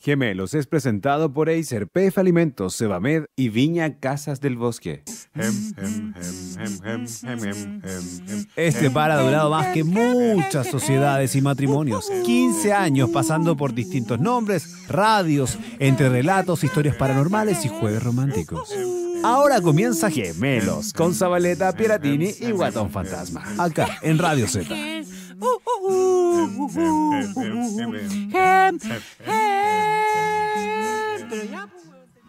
Gemelos es presentado por Eiser, PF Alimentos, Sebamed y Viña Casas del Bosque. Este par ha durado más que muchas sociedades y matrimonios. 15 años pasando por distintos nombres, radios, entre relatos, historias paranormales y jueves románticos. Ahora comienza Gemelos con Zabaleta, Pieratini y Guatón Fantasma. Acá en Radio Z. Pero ya, pues.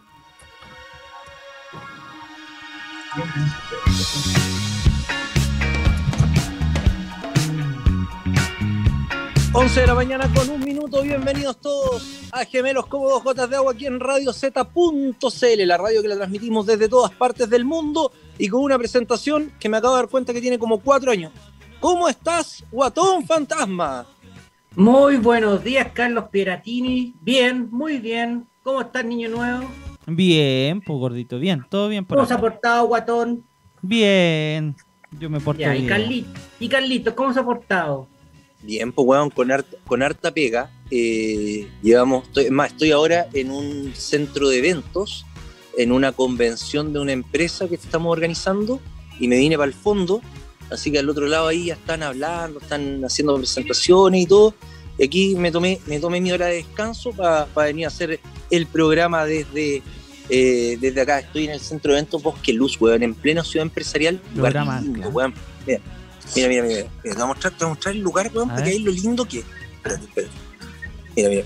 11 de la mañana con 1 minuto. Bienvenidos todos a Gemelos como dos gotas de agua aquí en Radio Z.cl, la radio que la transmitimos desde todas partes del mundo y con una presentación que me acabo de dar cuenta que tiene como 4 años. ¿Cómo estás, Guatón Fantasma? Muy buenos días, Carlos Pieratini. Bien, muy bien. ¿Cómo estás, niño nuevo? Bien, pues gordito, bien, todo bien por ¿Cómo se ha acá. portado, Guatón? Bien, yo me porto Ya, bien. y Carlito, ¿cómo se ha portado? Bien, pues weón, con harta pega. Estoy ahora en un centro de eventos, en una convención de una empresa que estamos organizando y me vine para el fondo, así que al otro lado ahí ya están hablando, están haciendo presentaciones y todo. Y aquí me tomé mi hora de descanso para venir a hacer el programa desde acá. Estoy en el centro de eventos Bosque Luz, weón, en plena ciudad empresarial. Lugar Programa, lindo, claro. weón. Mira, te voy a mostrar el lugar, weón, A porque ver. ahí lo lindo que es. Espérate. Mira.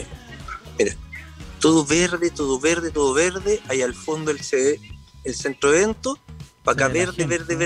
Todo verde, ahí al fondo el centro de eventos, para acá Se ve la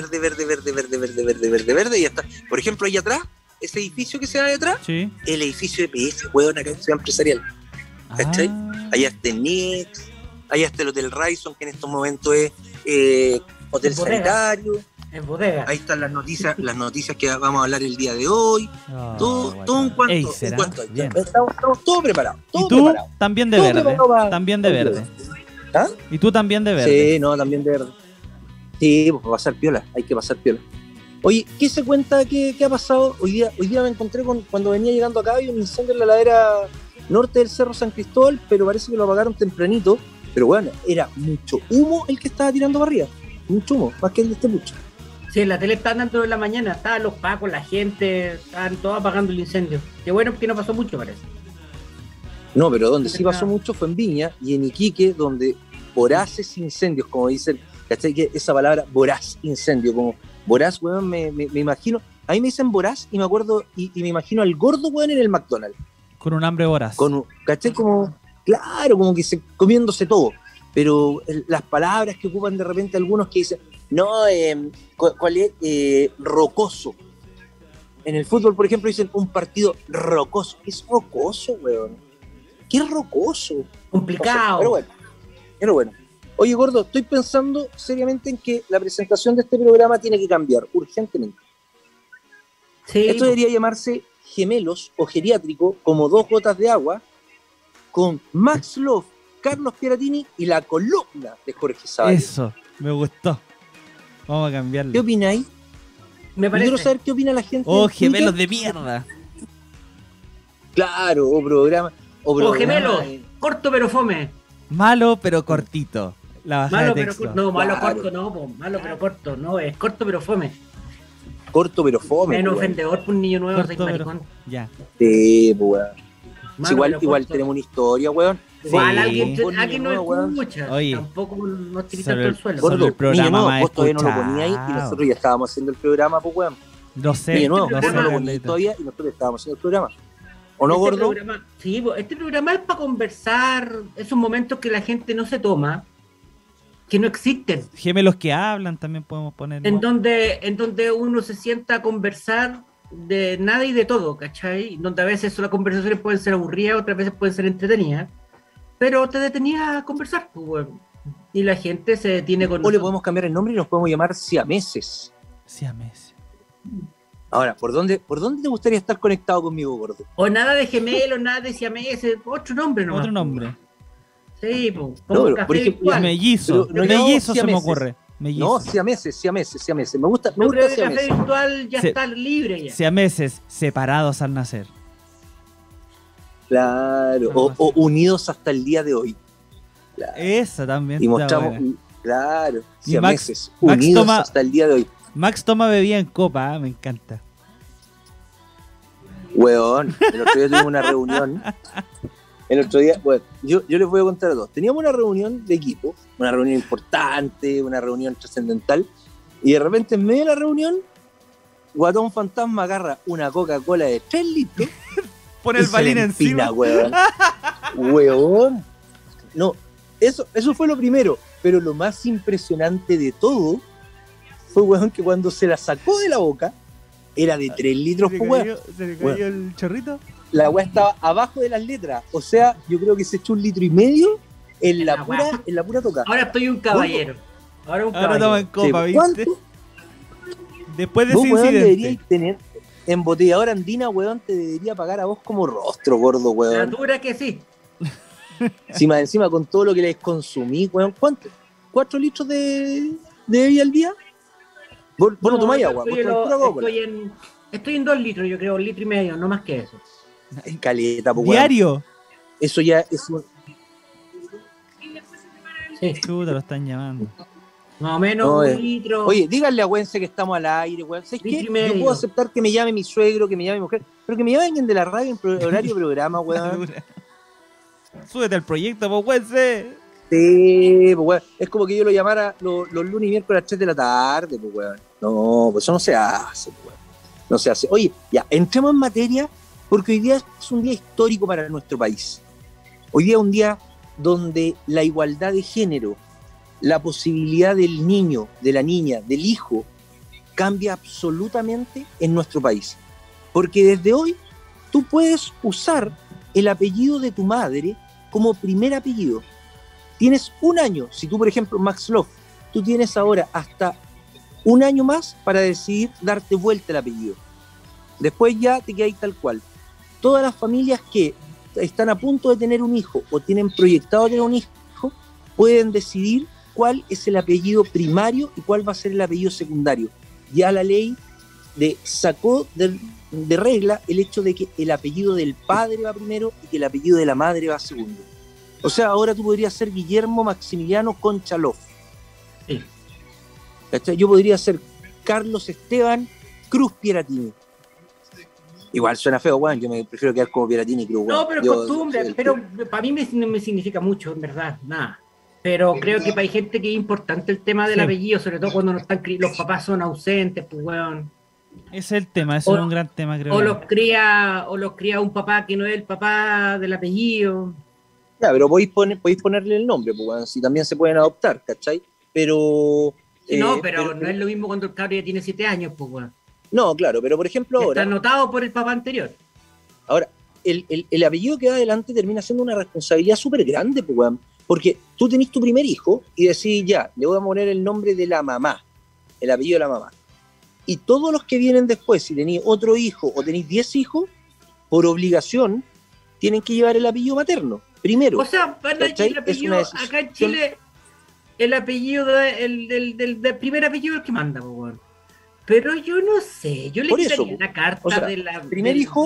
verde, y ya está. Por ejemplo, ahí atrás, ese edificio que se ve ahí atrás, Sí. el edificio de PS, weón, acá en Ciudad Empresarial. ¿Cachai? Ah, Allá está el Nix, allá está el Hotel Radisson, que en estos momentos es hotel Es bodega. sanitario. En bodega. Ahí están las noticias que vamos a hablar el día de hoy. oh, Todo guatón. un cuanto. Eiser, ¿ah? Bien. Estamos todos preparados. ¿Y tú? También de Todo verde. preparado para- También de verde. ¿Ah? ¿Y tú también de verde? Sí, no, también de verde. Sí, pues para pasar piola, hay que pasar piola. Oye, ¿qué se cuenta? ¿Qué ha pasado? Hoy día me encontré cuando venía llegando acá, había un incendio en la ladera norte del Cerro San Cristóbal, pero parece que lo apagaron tempranito. Pero bueno, era mucho humo el que estaba tirando para arriba. Mucho humo, más que el de este mucho. Sí, en la tele estaban dando de la mañana, estaban los pacos, la gente, estaban todos apagando el incendio. Qué bueno que no pasó mucho, parece. No, pero donde sí pasó mucho fue en Viña y en Iquique, donde voraces incendios, como dicen, ¿cachai? Que esa palabra, voraz incendio, como voraz, weón, me imagino, a mí me dicen voraz y me acuerdo, y me imagino al gordo, weón, en el McDonald's, Con un hambre voraz. ¿cachai? Como, claro, como que comiéndose todo, pero las palabras que ocupan de repente algunos que dicen, no, ¿cuál es? Rocoso. En el fútbol, por ejemplo, dicen un partido rocoso. ¿Qué es rocoso, weón? ¿Qué es rocoso? Complicado. Pero bueno. Oye, gordo, estoy pensando seriamente en que la presentación de este programa tiene que cambiar urgentemente. Sí, Esto debería llamarse Gemelos o Geriátrico, como dos gotas de agua, con Max Love, Carlos Pieratini y la columna de Jorge Zavala. Eso, me gustó. Vamos a ¿Qué cambiarlo. opináis? me Yo quiero parece. saber qué opina la gente. Oh, en Twitter. gemelos de mierda. Claro, o programa. O gemelos, eh, corto pero fome. Malo pero cortito. La bajada Malo de pero texto. corto. No, malo Claro. corto, no, po, malo pero corto. No, es corto pero fome. corto pero fome. Menos pues, weón. ofendedor por un niño nuevo, soy Corto, pero- maricón. Ya. Sí, pues, weón. Malo, Sí, igual pero corto. tenemos una historia, weón. Igual Sí. alguien no weón. escucha. Oye. Tampoco nos tiré Sobre tanto el- el suelo. sobre Gordo, el programa niño nuevo, más vos todavía no lo escuchado. poníais y nosotros ya estábamos haciendo el programa, pues, weón. Lo sé. Niño nuevo, lo vos sé, no lo poníais Carlito. todavía y nosotros estábamos haciendo el programa. ¿O no, gordo? Programa, sí, este programa es para conversar, esos momentos que la gente no se toma, que no existen, Gemelos que hablan también podemos poner. en donde uno se sienta a conversar de nada y de todo, ¿cachai? Donde a veces las conversaciones pueden ser aburridas, otras veces pueden ser entretenidas, pero te detenías a conversar, pues, weón. Y la gente se detiene con O le nosotros. podemos cambiar el nombre y nos podemos llamar siameses. Sí, a meses. Ahora, ¿por dónde te gustaría estar conectado conmigo, gordo? O nada de gemelos, nada de siameses, otro nombre nomás. Otro nombre. Sí, pues, No, como pero, café por ejemplo, virtual. Mellizo. Pero no Mellizo se me siameses. ocurre. Mellizo. No, siameses. Me gusta Yo creo que siameses. café virtual ya Sí. está libre ya. Siameses separados al nacer. Claro, Algo o unidos hasta el día de hoy. Claro. Esa también Y está mostramos, buena. claro, Y siameses, Max unidos toma- hasta el día de hoy. Max toma bebida en copa, me encanta. Weón, el otro día tuvimos una reunión. El otro día, bueno, yo les voy a contar a todos. Teníamos una reunión de equipo, una reunión importante, una reunión trascendental, y de repente en medio de la reunión, Guatón Fantasma agarra una Coca-Cola de 3 litros. Pone y el se balín le empina, encima. weón. Weón. No, eso fue lo primero, pero lo más impresionante de todo fue, weón, que cuando se la sacó de la boca, era de 3 litros, pues, weón. ¿Se le Bueno. cayó el chorrito? La weá estaba abajo de las letras. O sea, yo creo que se echó 1,5 litros en la pura toca. Ahora estoy un caballero. Ahora un Ahora caballero. toma en copa, Sí, ¿viste? ¿cuánto? Después de Vos, ese weón, incidente. deberíais tener embotelladora andina, weón, te debería pagar a vos como rostro, gordo, La weón. dura que sí. Encima con todo lo que les consumí, weón. ¿Cuánto? ¿4 litros de bebida al día? Vos no tomáis yo agua, vos estoy, tomáis pura Coca-Cola. estoy en 2 litros, yo creo, 1,5 litros, no más que eso. Es caleta, pues, weón. Diario. Eso ya es un... Sí, Chuta, lo están llamando. más o menos No, 1 litro. Oye, díganle a Güense que estamos al aire, weón. ¿Sabes qué? Litro y Yo medio. puedo aceptar que me llame mi suegro, que me llame mi mujer, pero que me llame alguien de la radio en horario programa, weón. Súbete al proyecto, pues, güey. Sí, pues, weón. Es como que yo lo llamara los lunes y miércoles a las 3 de la tarde, pues, weón. No, pues eso no se hace, pues, weón. No se hace. Oye, ya, entremos en materia, porque hoy día es un día histórico para nuestro país. Hoy día es un día donde la igualdad de género, la posibilidad del niño, de la niña, del hijo, cambia absolutamente en nuestro país. Porque desde hoy tú puedes usar el apellido de tu madre como primer apellido. Tienes 1 año, si tú, por ejemplo, Max Love, tú tienes ahora hasta 1 año más para decidir darte vuelta el apellido. Después ya te quedas tal cual. Todas las familias que están a punto de tener un hijo o tienen proyectado tener un hijo, pueden decidir cuál es el apellido primario y cuál va a ser el apellido secundario. Ya la ley sacó de regla el hecho de que el apellido del padre va primero y que el apellido de la madre va segundo. O sea, ahora tú podrías ser Guillermo Maximiliano Conchalov. Sí. ¿Cachai? Yo podría ser Carlos Esteban Cruz Pieratini. Igual suena feo, weón. Yo me prefiero quedar como Pieratini Cruz, weón. No, pero es Yo costumbre, soy el pero Cruz. para mí no me significa mucho, en verdad, nada. Pero creo que hay gente que es importante el tema del Sí. apellido, sobre todo cuando no están los papás son ausentes, pues weón. Ese es el tema, eso O- es un gran tema, creo. O yo. los cría un papá que no es el papá del apellido. Ya, pero podéis ponerle el nombre, pues, weón. Si también se pueden adoptar, ¿cachai? Pero... Sí, no, pero no es lo mismo cuando el cabro ya tiene 7 años, pues weón. No, claro, pero por ejemplo Está ahora... anotado por el papá anterior. Ahora, el apellido que va adelante termina siendo una responsabilidad súper grande, pues, weón. Porque tú tenés tu primer hijo y decís, ya, le voy a poner el nombre de la mamá, el apellido de la mamá. Y todos los que vienen después, si tenéis otro hijo o tenéis 10 hijos, por obligación, tienen que llevar el apellido materno, primero. O sea, ¿cachai? el apellido, Es una decisión. acá en Chile, el apellido, del primer apellido es el que manda, pues weón. Pero yo no sé, yo le Por eso, quitaría una carta o sea, de la... primer hijo-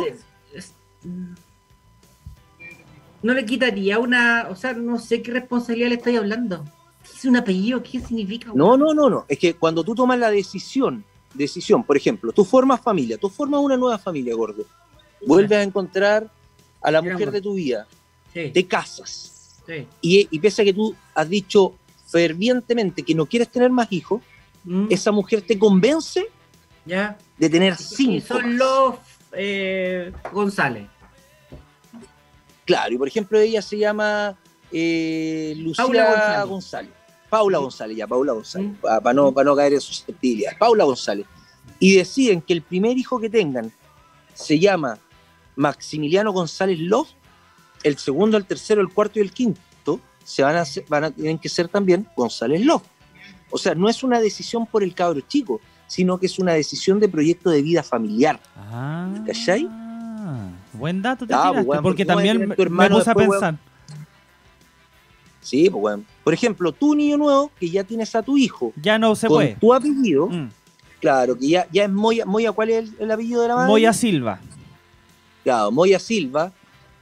no le quitaría una... O sea, no sé qué responsabilidad le estoy hablando. ¿Qué es un apellido? ¿Qué significa? No. Es que cuando tú tomas la decisión, por ejemplo, tú formas familia, tú formas una nueva familia, gordo. Vuelves a encontrar a la mujer de tu vida, Sí, te casas. sí. Y pese a que tú has dicho fervientemente que no quieres tener más hijos, Mm, esa mujer te convence ya. de tener Y 5. son los González. Claro, y por ejemplo ella se llama Lucía Paula González. Paula González, ya, Paula González, Mm. para no caer en susceptibilidad. Paula González. Y deciden que el primer hijo que tengan se llama Maximiliano González Love, el segundo, el tercero, el cuarto y el quinto tienen que ser también González Love. O sea, no es una decisión por el cabro chico, sino que es una decisión de proyecto de vida familiar. Ah, ¿Cachai? buen dato te Ah, tiraste, weón, porque porque ¿cómo vas a también tener tu me hermano puse a después, pensar. Sí, pues bueno. Por ejemplo, tú, niño nuevo, que ya tienes a tu hijo Ya no se con puede. tu apellido, Mm. claro, que ya es Moya. ¿Cuál es el apellido de la madre? Moya Silva. Claro, Moya Silva.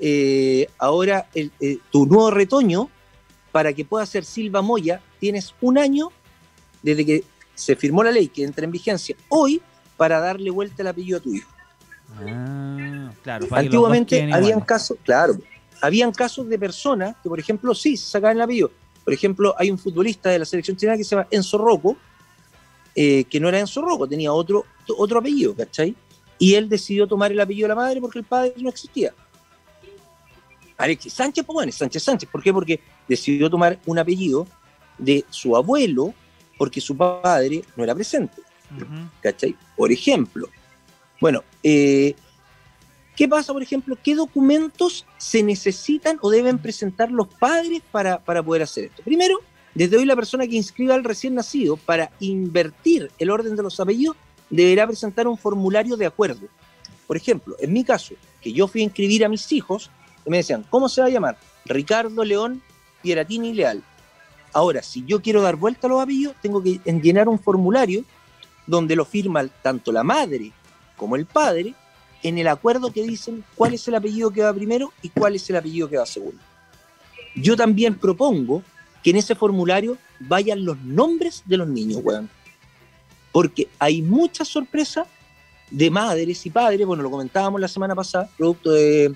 ahora tu nuevo retoño, para que pueda ser Silva Moya, tienes un año desde que se firmó la ley que entra en vigencia hoy para darle vuelta el apellido a tu hijo. Claro. Antiguamente habían casos de personas que, por ejemplo, sí, se sacaban el apellido. Por ejemplo, hay un futbolista de la selección chilena que se llama Enzo Rocco, que no era Enzo Rocco, tenía otro apellido, ¿cachai? Y él decidió tomar el apellido de la madre porque el padre no existía. Alexis Sánchez, pues bueno, Sánchez. ¿Por qué? Porque decidió tomar un apellido de su abuelo porque su padre no era presente. ¿Cachai? Por ejemplo. Bueno, ¿qué pasa, por ejemplo? ¿Qué documentos se necesitan o deben presentar los padres para poder hacer esto? Primero, desde hoy la persona que inscriba al recién nacido para invertir el orden de los apellidos deberá presentar un formulario de acuerdo. Por ejemplo, en mi caso, que yo fui a inscribir a mis hijos, y me decían, ¿cómo se va a llamar? Ricardo León Pieratini Leal. Ahora, si yo quiero dar vuelta a los apellidos, tengo que llenar un formulario donde lo firma tanto la madre como el padre, en el acuerdo que dicen cuál es el apellido que va primero y cuál es el apellido que va segundo. Yo también propongo que en ese formulario vayan los nombres de los niños, weón. Porque hay muchas sorpresas de madres y padres, bueno, lo comentábamos la semana pasada, producto de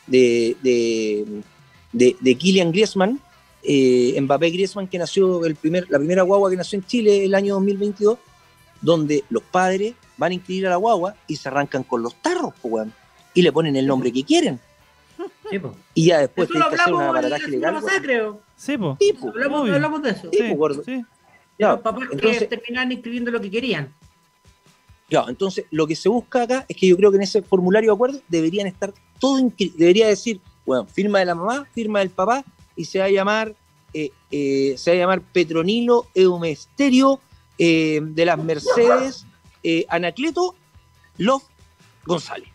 Kylian Griezmann, Mbappé Griezmann, que nació la primera guagua que nació en Chile el año 2022, donde los padres van a inscribir a la guagua y se arrancan con los tarros, po, weón, y le ponen el nombre que quieren. Sí, po. Y ya después Eso tienen que hacer un hablamos aparataje legal. creo. Sí, po. Sí, po. Hablamos de eso. Sí, po, gordo. Sí. Ya, Los papás entonces, que terminaban inscribiendo lo que querían. ya, entonces lo que se busca acá es que yo creo que en ese formulario de acuerdo deberían estar todo debería decir, bueno, firma de la mamá, firma del papá, y se va a llamar Petronilo Eumesterio de las Mercedes Anacleto Love González.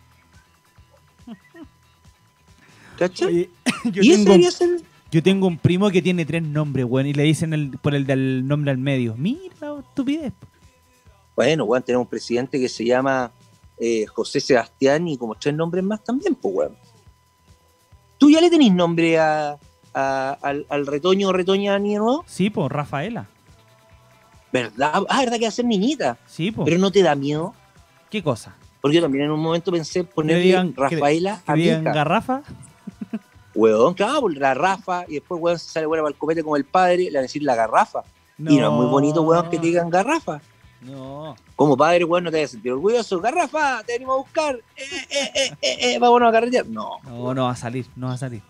¿Cachai? Oye, Y ese debería ser. yo tengo un primo que tiene 3 nombres, weón, y le dicen por el del nombre al medio. Mira la estupidez. Bueno, weón, tenemos un presidente que se llama José Sebastián y como 3 nombres más también, pues, weón. ¿Tú ya le tenés nombre al retoño o retoña niño nuevo? Sí, po, Rafaela. ¿Verdad? ¿Verdad que va a ser niñita? Sí, po. Pero no te da miedo. ¿Qué cosa? Porque yo también en un momento pensé ponerle digan- Rafaela ¿Que a mi digan hija. garrafa? Weón, claro, la Rafa, y después, weón, se sale buena para el copete como el padre, le van a decir la garrafa. Y no es muy bonito, weón, que te digan garrafa. No. Como padre, weón, no te vas a sentir orgulloso. Garrafa, te venimos a buscar. Vámonos a carretear. No. No va a salir, no va a salir.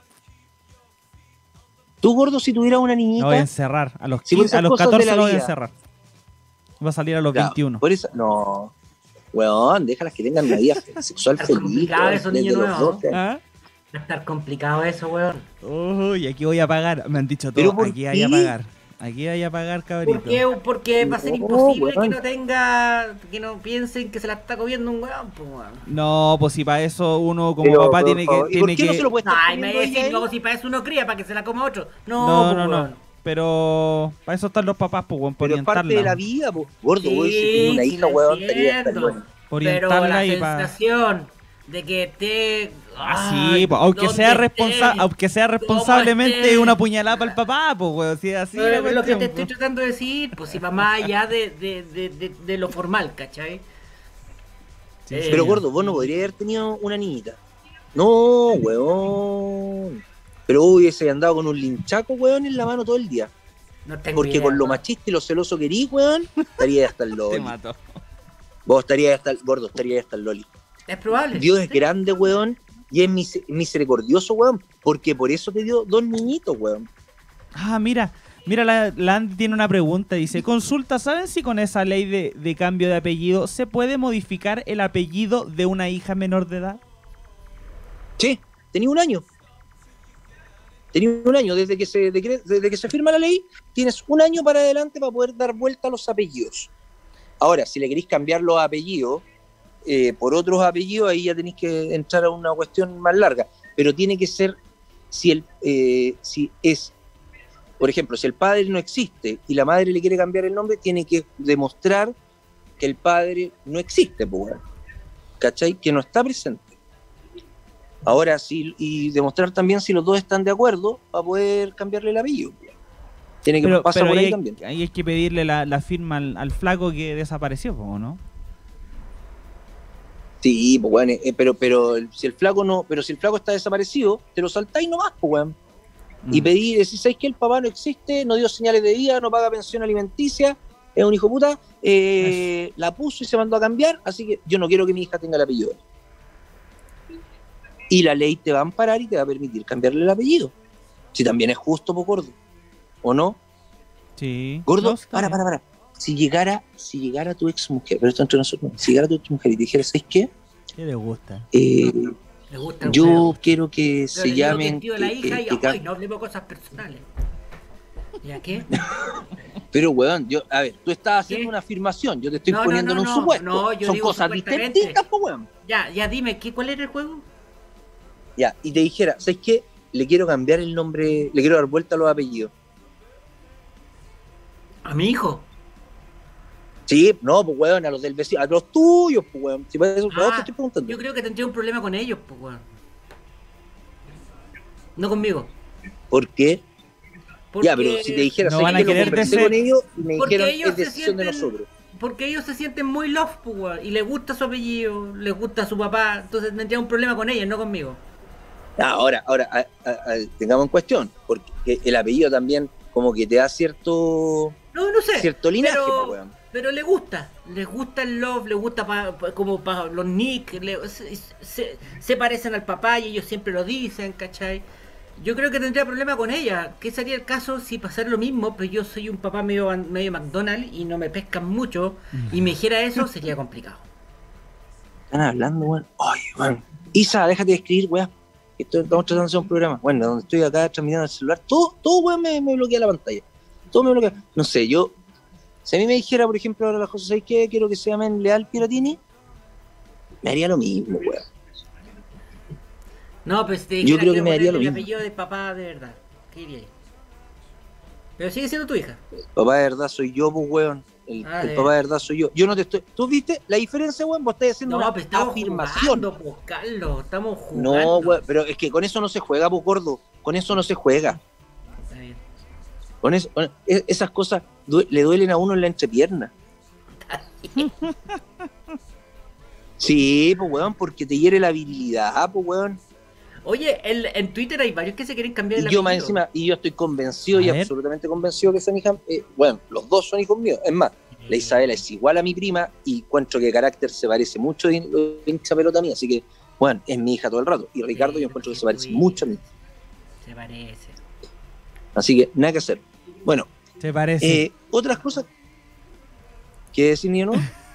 Tú, gordo, si tuvieras una No niñita. voy a encerrar. A los, Sí, por 15, a esas los cosas de 14 la lo voy a vida. encerrar. Va a salir a los Ya, 21. Por eso, no. Weón, déjalas que tengan una vida sexual Está feliz. complicado weón, eso, desde niño los nuevo. 12 años. ¿Ah? Va a estar complicado eso, weón. Uy, aquí voy a pagar. Me han dicho ¿Pero todo. por Aquí qué? hay a pagar. Aquí hay a pagar, cabrito. ¿Por qué? Porque va a ser No, imposible weón. que no tenga, que no piensen que se la está comiendo un weón, pues, weón. No, pues si para eso uno como Pero, papá por tiene que... favor, ¿y por Tiene qué no que... se lo puede estar Ay, me comiendo ella decís, a él? luego si para eso uno cría, para que se la coma otro. No, No, pues, no. weón. Pero para eso están los papás, pues, weón, por Pero es parte de la orientarla. vida, po. Gordo, Sí, weón, si tenía una sí, hija, lo weón, estaría hasta el entiendo. bueno. Por Pero orientarla la y para... sensación de que te... Sí, pues, aunque sea responsablemente esté. una puñalada para el papá, pues, weón, si es así la Es lo que cuestión, te estoy pues. tratando de decir, pues si va más allá de lo formal, ¿cachai? Sí, Pero, gordo, vos no podrías haber tenido una niñita. No, weón. Pero hubiese andado con un linchaco, weón, en la mano todo el día. No tengo Porque idea, con lo weón. machista y lo celoso que eres, weón, estarías hasta el Te loli. mató. Vos estarías hasta el gordo, estarías hasta el loli. Es probable. Dios es Sí. grande, weón, y es misericordioso, weón, porque por eso te dio 2 niñitos, weón. Ah, mira, la Andy tiene una pregunta. Dice, consulta, ¿saben si con esa ley de cambio de apellido se puede modificar el apellido de una hija menor de edad? Sí, tenía un año. Tenía un año, desde que se firma la ley, tienes un año para adelante para poder dar vuelta a los apellidos. Ahora, si le queréis cambiar los apellidos por otros apellidos, ahí ya tenéis que entrar a una cuestión más larga. Pero tiene que ser, por ejemplo, si el padre no existe y la madre le quiere cambiar el nombre, tiene que demostrar que el padre no existe, pues, weón. ¿Cachai? Que no está presente. Ahora sí, y demostrar también si los dos están de acuerdo para poder cambiarle el apellido. Tiene que pasar por ahí también. Ahí hay que pedirle la firma al flaco que desapareció, ¿o no? Sí, pues bueno, pero si el flaco está desaparecido, te lo saltáis nomás, pues weón. Y pedí, decís, ¿sabes qué? El papá no existe, no dio señales de vida, no paga pensión alimenticia, es un hijo de puta, la puso y se mandó a cambiar, así que yo no quiero que mi hija tenga el apellido. Y la ley te va a amparar y te va a permitir cambiarle el apellido. Si también es justo, pues, gordo. ¿O no? Sí. Gordo, No, para. Si llegara tu ex mujer, pero esto entre nosotros, si llegara tu ex mujer y te dijera, ¿sabes qué? ¿Qué le gusta? Le gusta el Yo huevo. quiero que Pero se le digo llamen. que el tío de la hija y ay, no hablemos cosas personales. ¿Ya qué? Pero, weón, a ver, tú estás haciendo ¿Qué? una afirmación, yo te estoy No, poniendo en un supuesto. no, yo Son digo cosas supuestamente. distintas, pues, weón. Ya, dime, ¿cuál era el juego? Ya, y te dijera, ¿sabes qué? Le quiero cambiar el nombre, le quiero dar vuelta a los apellidos. A mi hijo. Sí, no, pues, weón, a los del vecino, a los tuyos, pues, weón. Si para eso, te estoy preguntando. Yo creo que tendría un problema con ellos, pues, weón. No conmigo. ¿Por qué? Porque, Ya, pero si te dijera, no ¿sabes van a qué? Lo querer conversé decir- con ellos y me Porque dijeron, ellos es se decisión de sienten- nosotros. Porque ellos se sienten muy love, pues, weón. Y les gusta su apellido, les gusta su papá. Entonces tendría un problema con ellos, no conmigo. Ahora, tengamos en cuestión, porque el apellido también como que te da cierto No sé. linaje, pero, pues, weón. pero les gusta el love, les gusta como para los nick, se parecen al papá y ellos siempre lo dicen, ¿cachai? Yo creo que tendría problema con ella. ¿Qué sería el caso si pasara lo mismo? Pero yo soy un papá medio McDonald's y no me pescan mucho y me dijera eso, sería complicado. Están hablando, weón. Ay, weón. Isa, déjate de escribir, weón. Estamos tratando de hacer un programa. Bueno, donde estoy acá transmitiendo el celular, todo weón, me bloquea la pantalla. Todo me bloquea. No sé, si a mí me dijera, por ejemplo, ahora la cosa, ¿sabes qué? Quiero que se llamen Leal Piratini, me haría lo mismo, weón. No, pues te Yo dijera creo que me daría lo el mismo. apellido de papá de verdad. ¿Qué diría ahí? Pero sigue siendo tu hija. Papá de verdad soy yo, pues, weón. El papá de verdad soy yo. Yo no te estoy. ¿Tú viste la diferencia, weón? Vos estás haciendo No, una pues estamos afirmación. jugando, pues, Carlos. Estamos jugando. No, weón, pero es que con eso no se juega, pues, gordo. Con eso no se juega. Está bien. Con eso, esas cosas le duelen a uno en la entrepierna. Sí, pues, weón, porque te hiere la virilidad, pues, weón. Oye, en Twitter hay varios que se quieren cambiar el Y yo más apellido. encima, y yo estoy convencido A y ver. absolutamente convencido que son hijas, bueno, los dos son hijos míos. Es más, la Isabela es igual a mi prima y encuentro que de carácter se parece mucho de hincha pelota mía, así que, bueno, es mi hija todo el rato. Y Ricardo Sí, yo encuentro que se porque parece tu mucho a mí. Se parece. Así que, nada que hacer. Bueno, ¿Te parece? otras cosas que decir ni no.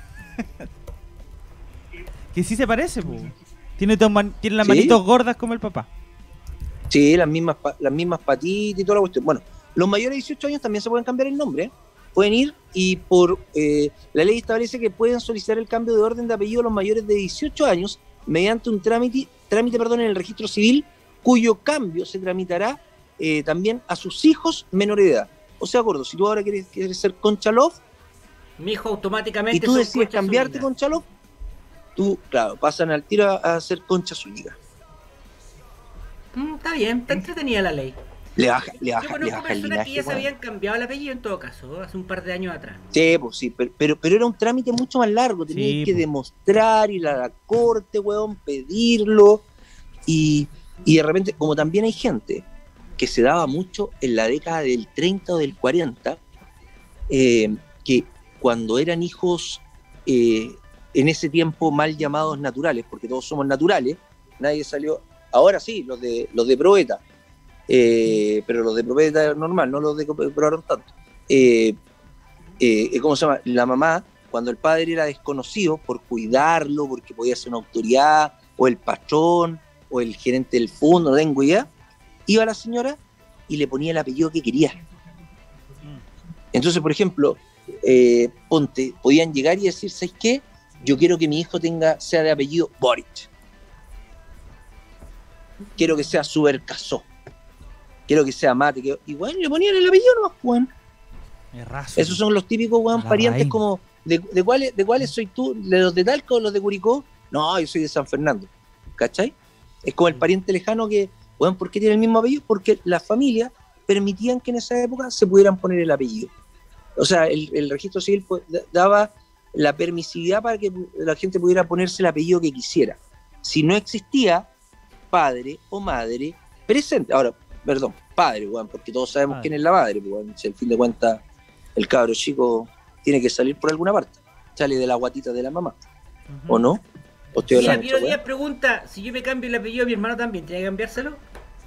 Que sí se parece, po. Tiene las ¿Sí? manitos gordas como el papá. Sí, las mismas patitas y toda la cuestión. Bueno, los mayores de 18 años también se pueden cambiar el nombre, ¿eh? Pueden ir y la ley establece que pueden solicitar el cambio de orden de apellido a los mayores de 18 años mediante un trámite en el registro civil, cuyo cambio se tramitará también a sus hijos menores de edad. O sea, gordo, si tú ahora quieres ser Concha Love Mi hijo automáticamente. y tú son decides Concha cambiarte Zúñiga. Concha Love, tú, claro, pasan al tiro a ser Concha Zúñiga. Está bien, está entretenida la ley. Le baja Yo conozco el personas que linaje, ya se weón. habían cambiado el apellido en todo caso, hace un par de años atrás. Sí, pues sí, pero era un trámite mucho más largo, tenías Sí, que po. demostrar, ir a la corte, weón, pedirlo, y de repente, como también hay gente que se daba mucho en la década del 30 o del 40, que cuando eran hijos en ese tiempo mal llamados naturales, porque todos somos naturales, nadie salió, ahora sí, los de probeta, pero los de probeta normal, no los de probaron tanto. ¿Cómo se llama? La mamá, cuando el padre era desconocido por cuidarlo, porque podía ser una autoridad, o el patrón, o el gerente del fondo, no tengo idea, iba a la señora y le ponía el apellido que quería. Entonces, por ejemplo, podían llegar y decir, ¿sabes qué? Yo quiero que mi hijo sea de apellido Boric. Quiero que sea Subercasó. Quiero que sea Mate. Y bueno, le ponían el apellido nomás, weón. Errazo. Esos son los típicos, weón, La parientes raíz. como, ¿de cuáles soy tú? ¿De los de Talca o los de Curicó? No, yo soy de San Fernando. ¿Cachai? Es como el pariente lejano que, bueno, ¿por qué tiene el mismo apellido? Porque las familias permitían que en esa época se pudieran poner el apellido. O sea, el registro civil daba la permisividad para que la gente pudiera ponerse el apellido que quisiera. Si no existía padre o madre presente. Ahora, perdón, padre, bueno, porque todos sabemos quién es la madre, bueno, si al fin de cuentas el cabro chico tiene que salir por alguna parte, sale de la guatita de la mamá, ¿o no? ¿O estoy Mira, hablando Piero mucho, Díaz pregunta, si yo me cambio el apellido, mi hermano también, ¿tiene que cambiárselo?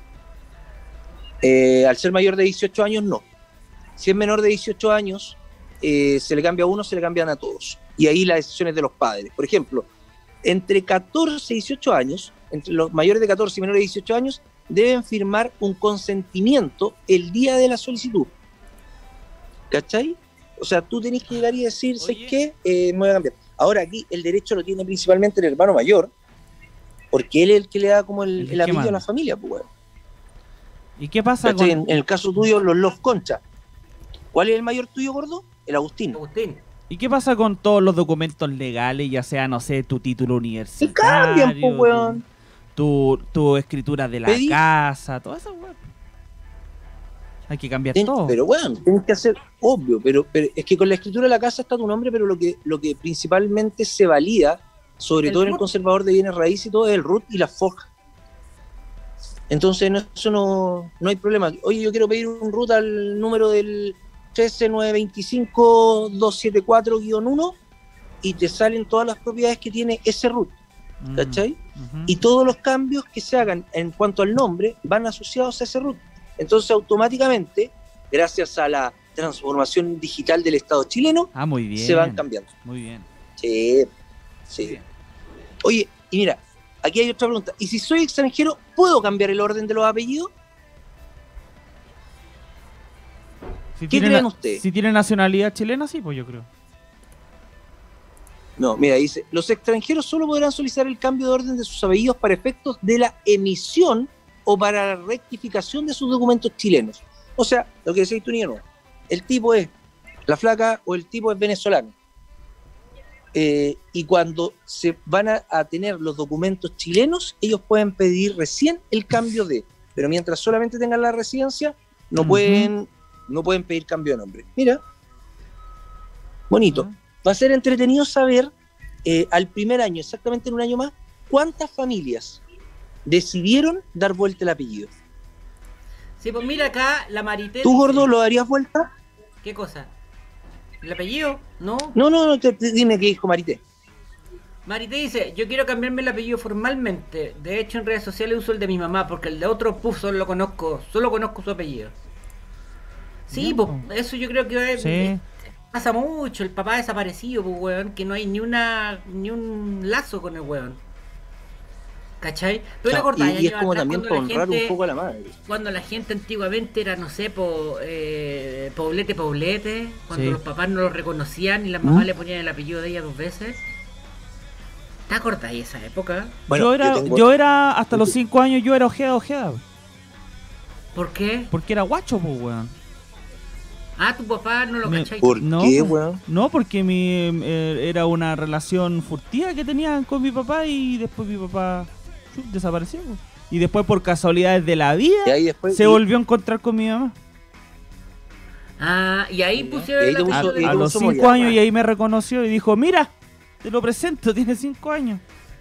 Al ser mayor de 18 años, no. Si es menor de 18 años, se le cambia a uno, se le cambian a todos. Y ahí las decisiones de los padres. Por ejemplo, entre 14 y 18 años, entre los mayores de 14 y menores de 18 años, deben firmar un consentimiento el día de la solicitud. ¿Cachai? O sea, tú tenés que llegar y decir, ¿sabes qué? Me voy a cambiar. Ahora aquí el derecho lo tiene principalmente el hermano mayor, porque él es el que le da como el apellido a la familia, pues, bueno. ¿Y qué pasa ¿Cachai? con...? En el caso tuyo, los Concha. ¿Cuál es el mayor tuyo, gordo? El Agustín. ¿Y qué pasa con todos los documentos legales, ya sea, no sé, tu título Y universitario, cambian, pues, weón. tu escritura de la ¿Pedí? casa, todo eso, weón? Hay que cambiar todo. Pero bueno, tienes que hacer, obvio, pero es que con la escritura de la casa está tu nombre, pero lo que principalmente se valida, sobre todo en el conservador de bienes raíces y todo, es el RUT y la FOJ. Entonces eso no hay problema. Oye, yo quiero pedir un RUT al número del 13925-274-1 y te salen todas las propiedades que tiene ese RUT, ¿cachai? Y todos los cambios que se hagan en cuanto al nombre van asociados a ese RUT. Entonces automáticamente, gracias a la transformación digital del Estado chileno, muy bien, se van cambiando. Muy bien. Sí. Bien. Oye, y mira, aquí hay otra pregunta. ¿Y si soy extranjero, puedo cambiar el orden de los apellidos? ¿Qué creen ustedes? Si tiene nacionalidad chilena, sí, pues yo creo. No, mira, dice, los extranjeros solo podrán solicitar el cambio de orden de sus apellidos para efectos de la emisión o para la rectificación de sus documentos chilenos. O sea, lo que decís tú, Niño, el tipo es la flaca o el tipo es venezolano. Y cuando se van a tener los documentos chilenos, ellos pueden pedir recién el cambio de, pero mientras solamente tengan la residencia, no pueden pedir cambio de nombre. Mira, bonito. Va a ser entretenido saber al primer año, exactamente en un año más, cuántas familias decidieron dar vuelta el apellido. Sí, pues mira acá, la Marité... ¿Tú, gordo, lo darías vuelta? ¿Qué cosa? ¿El apellido? No. No, dime qué dijo Marité. Marité dice, yo quiero cambiarme el apellido formalmente. De hecho, en redes sociales uso el de mi mamá, porque el de otro solo conozco su apellido. Sí, pues eso yo creo que pasa mucho. El papá desaparecido, pues, weón, que no hay ni un lazo con el weón. ¿Cachai? ¿Tú te acordás? Y es como también para honrar un poco a la madre. Cuando la gente antiguamente era, no sé, poblete, cuando los papás no lo reconocían y las mamás le ponían el apellido de ella 2 veces. ¿Te acordás de esa época? Bueno, yo era hasta los 5 años, yo era Ojeda. ¿Por qué? Porque era guacho, pues, weón. Tu papá no lo cachai. ¿Por qué, weón? No, porque era una relación furtiva que tenían con mi papá y después mi papá desapareció. Y después, por casualidades de la vida, se volvió a encontrar con mi mamá. Y ahí pusieron a los 5 años y ahí me reconoció y dijo, mira, te lo presento, tiene 5 años.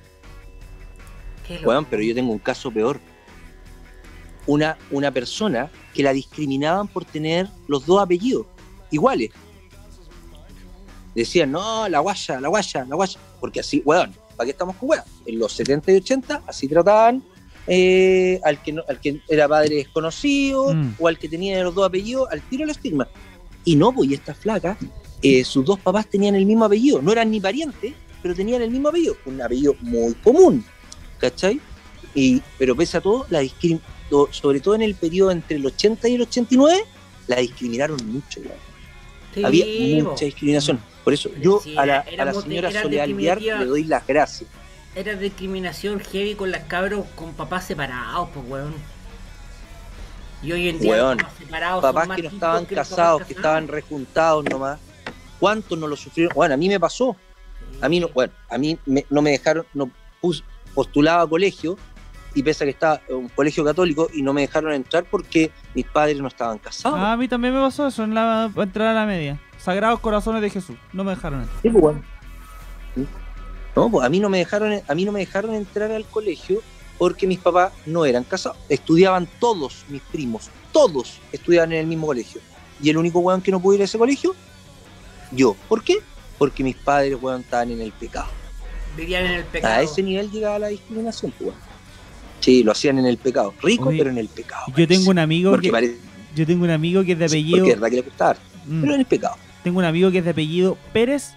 Weón, pero yo tengo un caso peor. Una persona que la discriminaban por tener los 2 apellidos iguales. Decían, no, la guaya. Porque así, weón, ¿para qué estamos con weón? En los 70 y 80 así trataban al que era padre desconocido o al que tenía los 2 apellidos, al tiro el estigma. Y no, pues, y esta flaca, sus 2 papás tenían el mismo apellido. No eran ni parientes, pero tenían el mismo apellido. Un apellido muy común, ¿cachai? Pero pese a todo, sobre todo en el periodo entre el 80 y el 89, la discriminaron mucho. Sí, había mucha discriminación. Por eso yo a la señora Soledad Alvear le doy las gracias. Era discriminación heavy con las cabros con papás separados, pues, weón. Y hoy en día, weón, separados, papás que no estaban casados, que estaban rejuntados nomás. ¿Cuántos no lo sufrieron? Bueno, a mí me pasó. A mí no, bueno, no me dejaron, postulaba a colegio y pese a que estaba en un colegio católico y no me dejaron entrar porque mis padres no estaban casados. A mí también me pasó eso para entrar a la media. Sagrados Corazones de Jesús, no me dejaron entrar. Sí, pues, bueno. No, pues a mí no me dejaron entrar al colegio porque mis papás no eran casados. Estudiaban todos mis primos, todos estudiaban en el mismo colegio. Y el único weón que no pudo ir a ese colegio, yo. ¿Por qué? Porque mis padres, weón, estaban en el pecado. Vivían en el pecado. A ese nivel llegaba la discriminación, pues, weón. Sí, lo hacían en el pecado. Rico, pero en el pecado. Yo tengo un amigo que es de apellido... Porque es verdad que le gustaba, pero en el pecado. Tengo un amigo que es de apellido Pérez.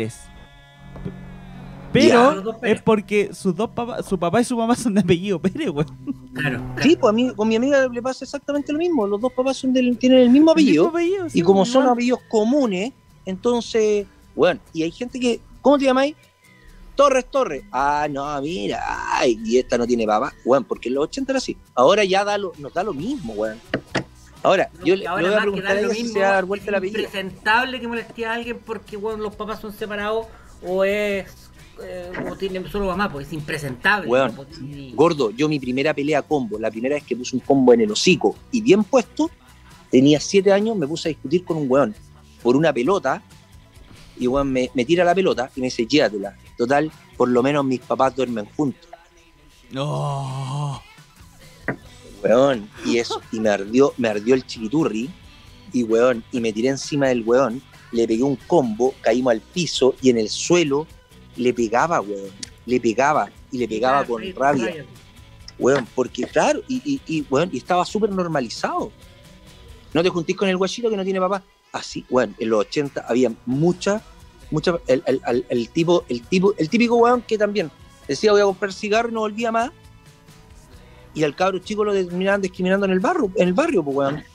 Pero es porque su papá y su mamá son de apellido Pérez, güey. Claro. Sí, pues con mi amiga le pasa exactamente lo mismo. Los dos papás tienen el mismo apellido. Sí, y como son apellidos comunes, entonces, bueno, y hay gente que, ¿cómo te llamáis? Torres. Ah, no, mira, ay, y esta no tiene papá. Bueno, porque en los 80 era así. Ahora ya nos da lo mismo, weón. Ahora, yo le voy a preguntar a ella si se va a dar vuelta la apellido. Es impresentable que moleste a alguien porque, bueno, los papás son separados o tienen solo mamá, pues es impresentable. Bueno, gordo, yo mi primera pelea combo, la primera vez que puse un combo en el hocico y bien puesto, tenía 7 años, me puse a discutir con un weón por una pelota y weón me tira la pelota y me dice, llévatela. Total, por lo menos mis papás duermen juntos. No. Weón, y eso, y me ardió el chiquiturri y weón, y me tiré encima del weón, le pegué un combo, caímos al piso y en el suelo le pegaba, weón, le pegaba con rabia, weón, porque claro, weón, y estaba súper normalizado. No te juntís con el guachito que no tiene papá. Así, weón, en los 80 había mucha, el típico weón que también decía voy a comprar cigarro y no volvía más, y al cabro chico lo terminaban discriminando en el barrio, pues weón,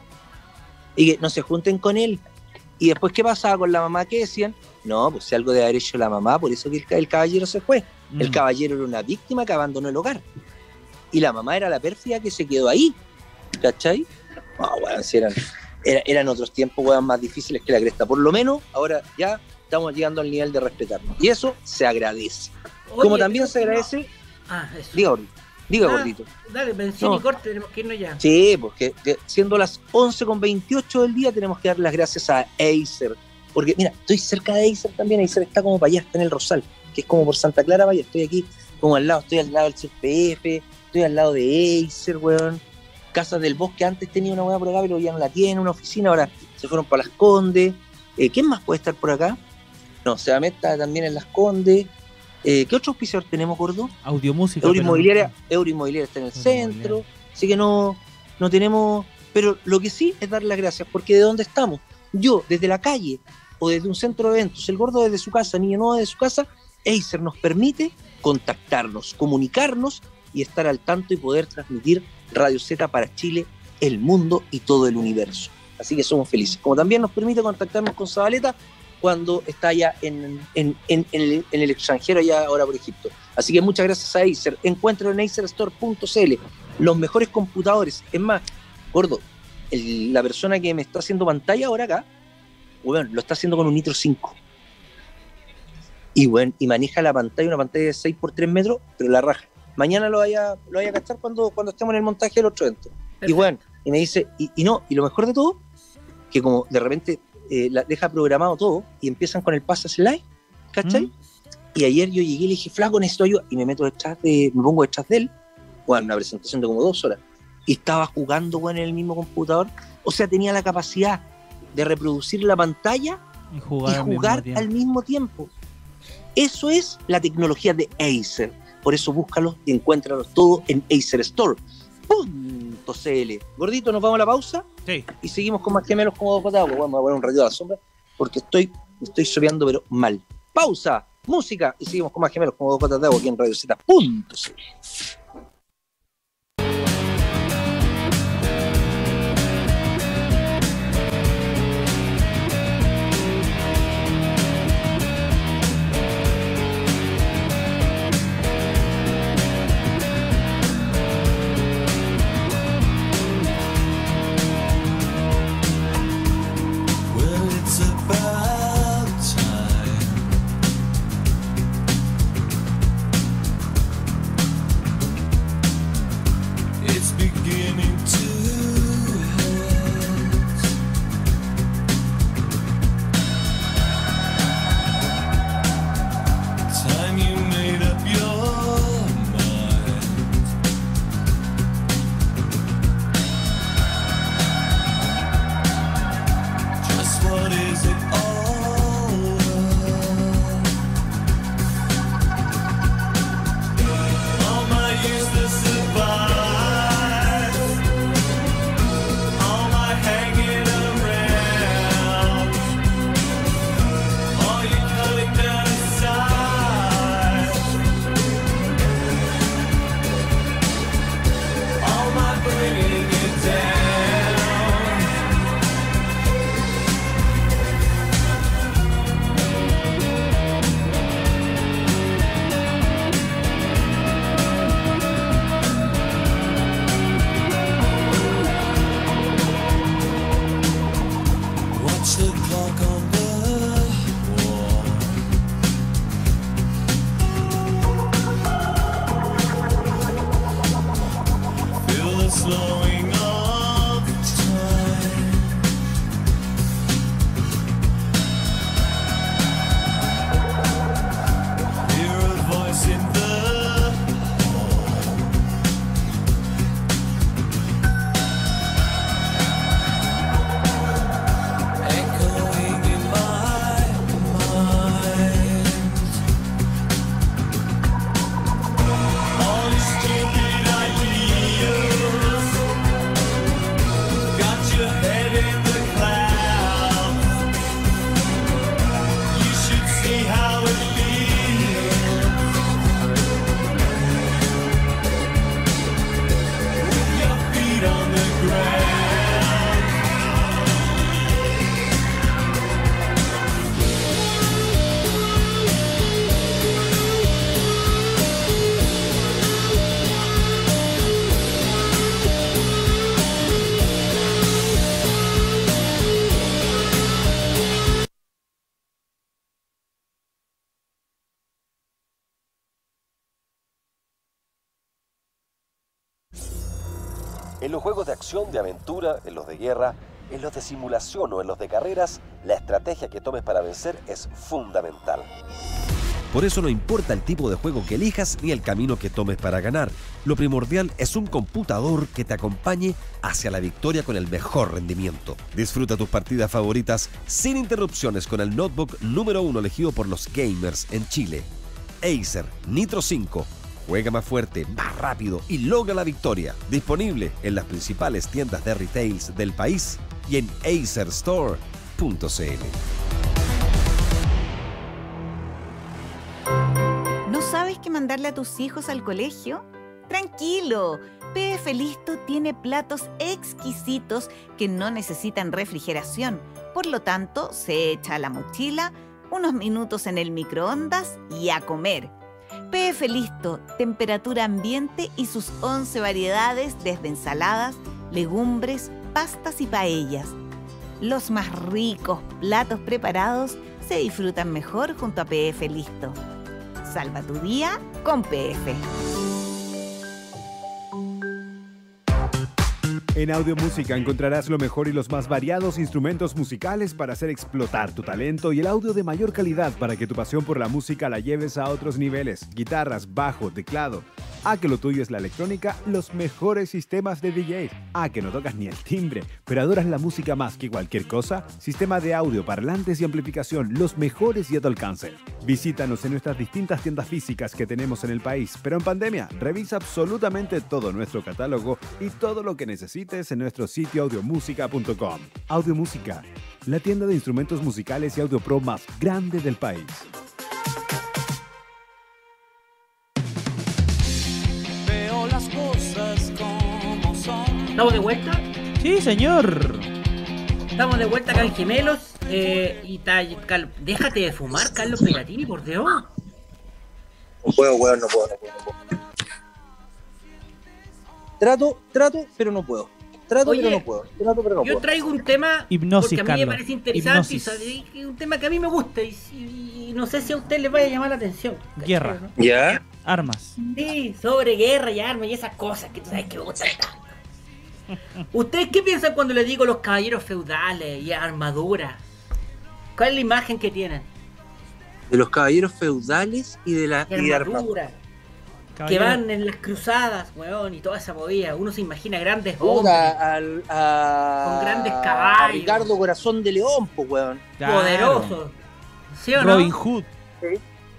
y que no se junten con él. Y después, ¿qué pasaba con la mamá? ¿Qué decían? No, pues si algo debe haber hecho la mamá, por eso que el caballero se fue. El caballero era una víctima que abandonó el hogar. Y la mamá era la pérfida que se quedó ahí. ¿Cachai? No, weón, si eran otros tiempos, weón, más difíciles que la cresta. Por lo menos, ahora ya estamos llegando al nivel de respetarnos. Y eso se agradece. Oye, como también se agradece... Eso. Diga, gordito. Dale, mención y corte, tenemos que irnos ya. Sí, porque siendo las 11:28 del día tenemos que dar las gracias a Acer. Porque, mira, estoy cerca de Acer también. Acer está como para allá, está en el Rosal, que es como por Santa Clara, vaya. Estoy aquí como al lado, estoy al lado del CPF, estoy al lado de Acer, weón. Casas del Bosque antes tenía una weá por acá, pero ya no la tiene, una oficina, ahora se fueron para Las Condes. ¿Quién más puede estar por acá? No, Sebamed está también en Las Condes. ¿Qué otro auspiciador tenemos, gordo? Audiomúsica. Euroinmobiliaria está en el centro, así que no tenemos... Pero lo que sí es dar las gracias, porque de dónde estamos, yo desde la calle o desde un centro de eventos, el gordo desde su casa, Niño Nuevo desde su casa, Acer nos permite contactarnos, comunicarnos y estar al tanto y poder transmitir Radio Z para Chile, el mundo y todo el universo. Así que somos felices. Como también nos permite contactarnos con Zabaleta cuando está allá en el extranjero, allá ahora por Egipto. Así que muchas gracias a Acer. Encuentro en acerstore.cl los mejores computadores. Es más, gordo, la persona que me está haciendo pantalla ahora acá, bueno, lo está haciendo con un Nitro 5. Y bueno, y maneja la pantalla, una pantalla de 6x3 metros, pero la raja. Mañana lo vaya a cachar cuando estemos en el montaje del otro evento. Perfecto. Y bueno, y me dice, y lo mejor de todo, que como de repente la deja programado todo y empiezan con el pass slide, ¿cachai? Y ayer yo llegué y le dije, flaco, necesito ayuda, y me pongo detrás de él, bueno, una presentación de como 2 horas, y estaba jugando, bueno, en el mismo computador. O sea, tenía la capacidad de reproducir la pantalla y jugar al mismo tiempo. Eso es la tecnología de Acer. Por eso búscalos y encuéntralos todo en acerstore.cl. Gordito, ¿nos vamos a la pausa? Sí. Y seguimos con más gemelos como dos patadas. Vamos a poner un ratito a la sombra porque me estoy sopeando pero mal. Pausa, música y seguimos con más gemelos como dos patas de agua aquí en radiozeta.cl. los juegos de acción, de aventura, en los de guerra, en los de simulación o en los de carreras, la estrategia que tomes para vencer es fundamental. Por eso no importa el tipo de juego que elijas ni el camino que tomes para ganar. Lo primordial es un computador que te acompañe hacia la victoria con el mejor rendimiento. Disfruta tus partidas favoritas sin interrupciones con el notebook número 1 elegido por los gamers en Chile. Acer Nitro 5. Juega más fuerte, más rápido y logra la victoria. Disponible en las principales tiendas de retails del país y en acerstore.cl. ¿No sabes qué mandarle a tus hijos al colegio? ¡Tranquilo! PF Listo tiene platos exquisitos que no necesitan refrigeración. Por lo tanto, se echa a la mochila, unos minutos en el microondas y a comer. PF Listo, temperatura ambiente y sus 11 variedades desde ensaladas, legumbres, pastas y paellas. Los más ricos platos preparados se disfrutan mejor junto a PF Listo. Salva tu día con PF. En Audio Música encontrarás lo mejor y los más variados instrumentos musicales para hacer explotar tu talento y el audio de mayor calidad para que tu pasión por la música la lleves a otros niveles. Guitarras, bajo, teclado. Que lo tuyo es la electrónica, los mejores sistemas de DJs. Que no tocas ni el timbre, pero adoras la música más que cualquier cosa. Sistema de audio, parlantes y amplificación, los mejores y a tu alcance. Visítanos en nuestras distintas tiendas físicas que tenemos en el país, pero en pandemia, revisa absolutamente todo nuestro catálogo y todo lo que necesites en nuestro sitio audiomusica.com. Audio Música, la tienda de instrumentos musicales y audio pro más grande del país. Veo las cosas como son. ¿Estamos de vuelta? Sí, señor. Estamos de vuelta acá en Gemelos. Déjate de fumar, Carlos Pegatini, por Dios. No puedo, weón, no puedo. Trato, pero no puedo. Pero no puedo. Yo traigo un tema hipnosis, porque a mí me Carlos. parece interesante y un tema que a mí me gusta y no sé si a usted le vaya a llamar la atención. ¿Cachai? Guerra. ¿No? ¿Ya? Armas. Sí, sobre guerra y armas y esas cosas que tú sabes que me gustan tanto. ¿Ustedes qué piensan cuando les digo los caballeros feudales y armadura? ¿Cuál es la imagen que tienen? De los caballeros feudales y de Armadura. Que van en las cruzadas, weón, y toda esa movida. Uno se imagina grandes hombres con grandes caballos. A Ricardo Corazón de León, pues, weón. Claro. Poderosos. ¿Sí o no? Robin Hood. Sí.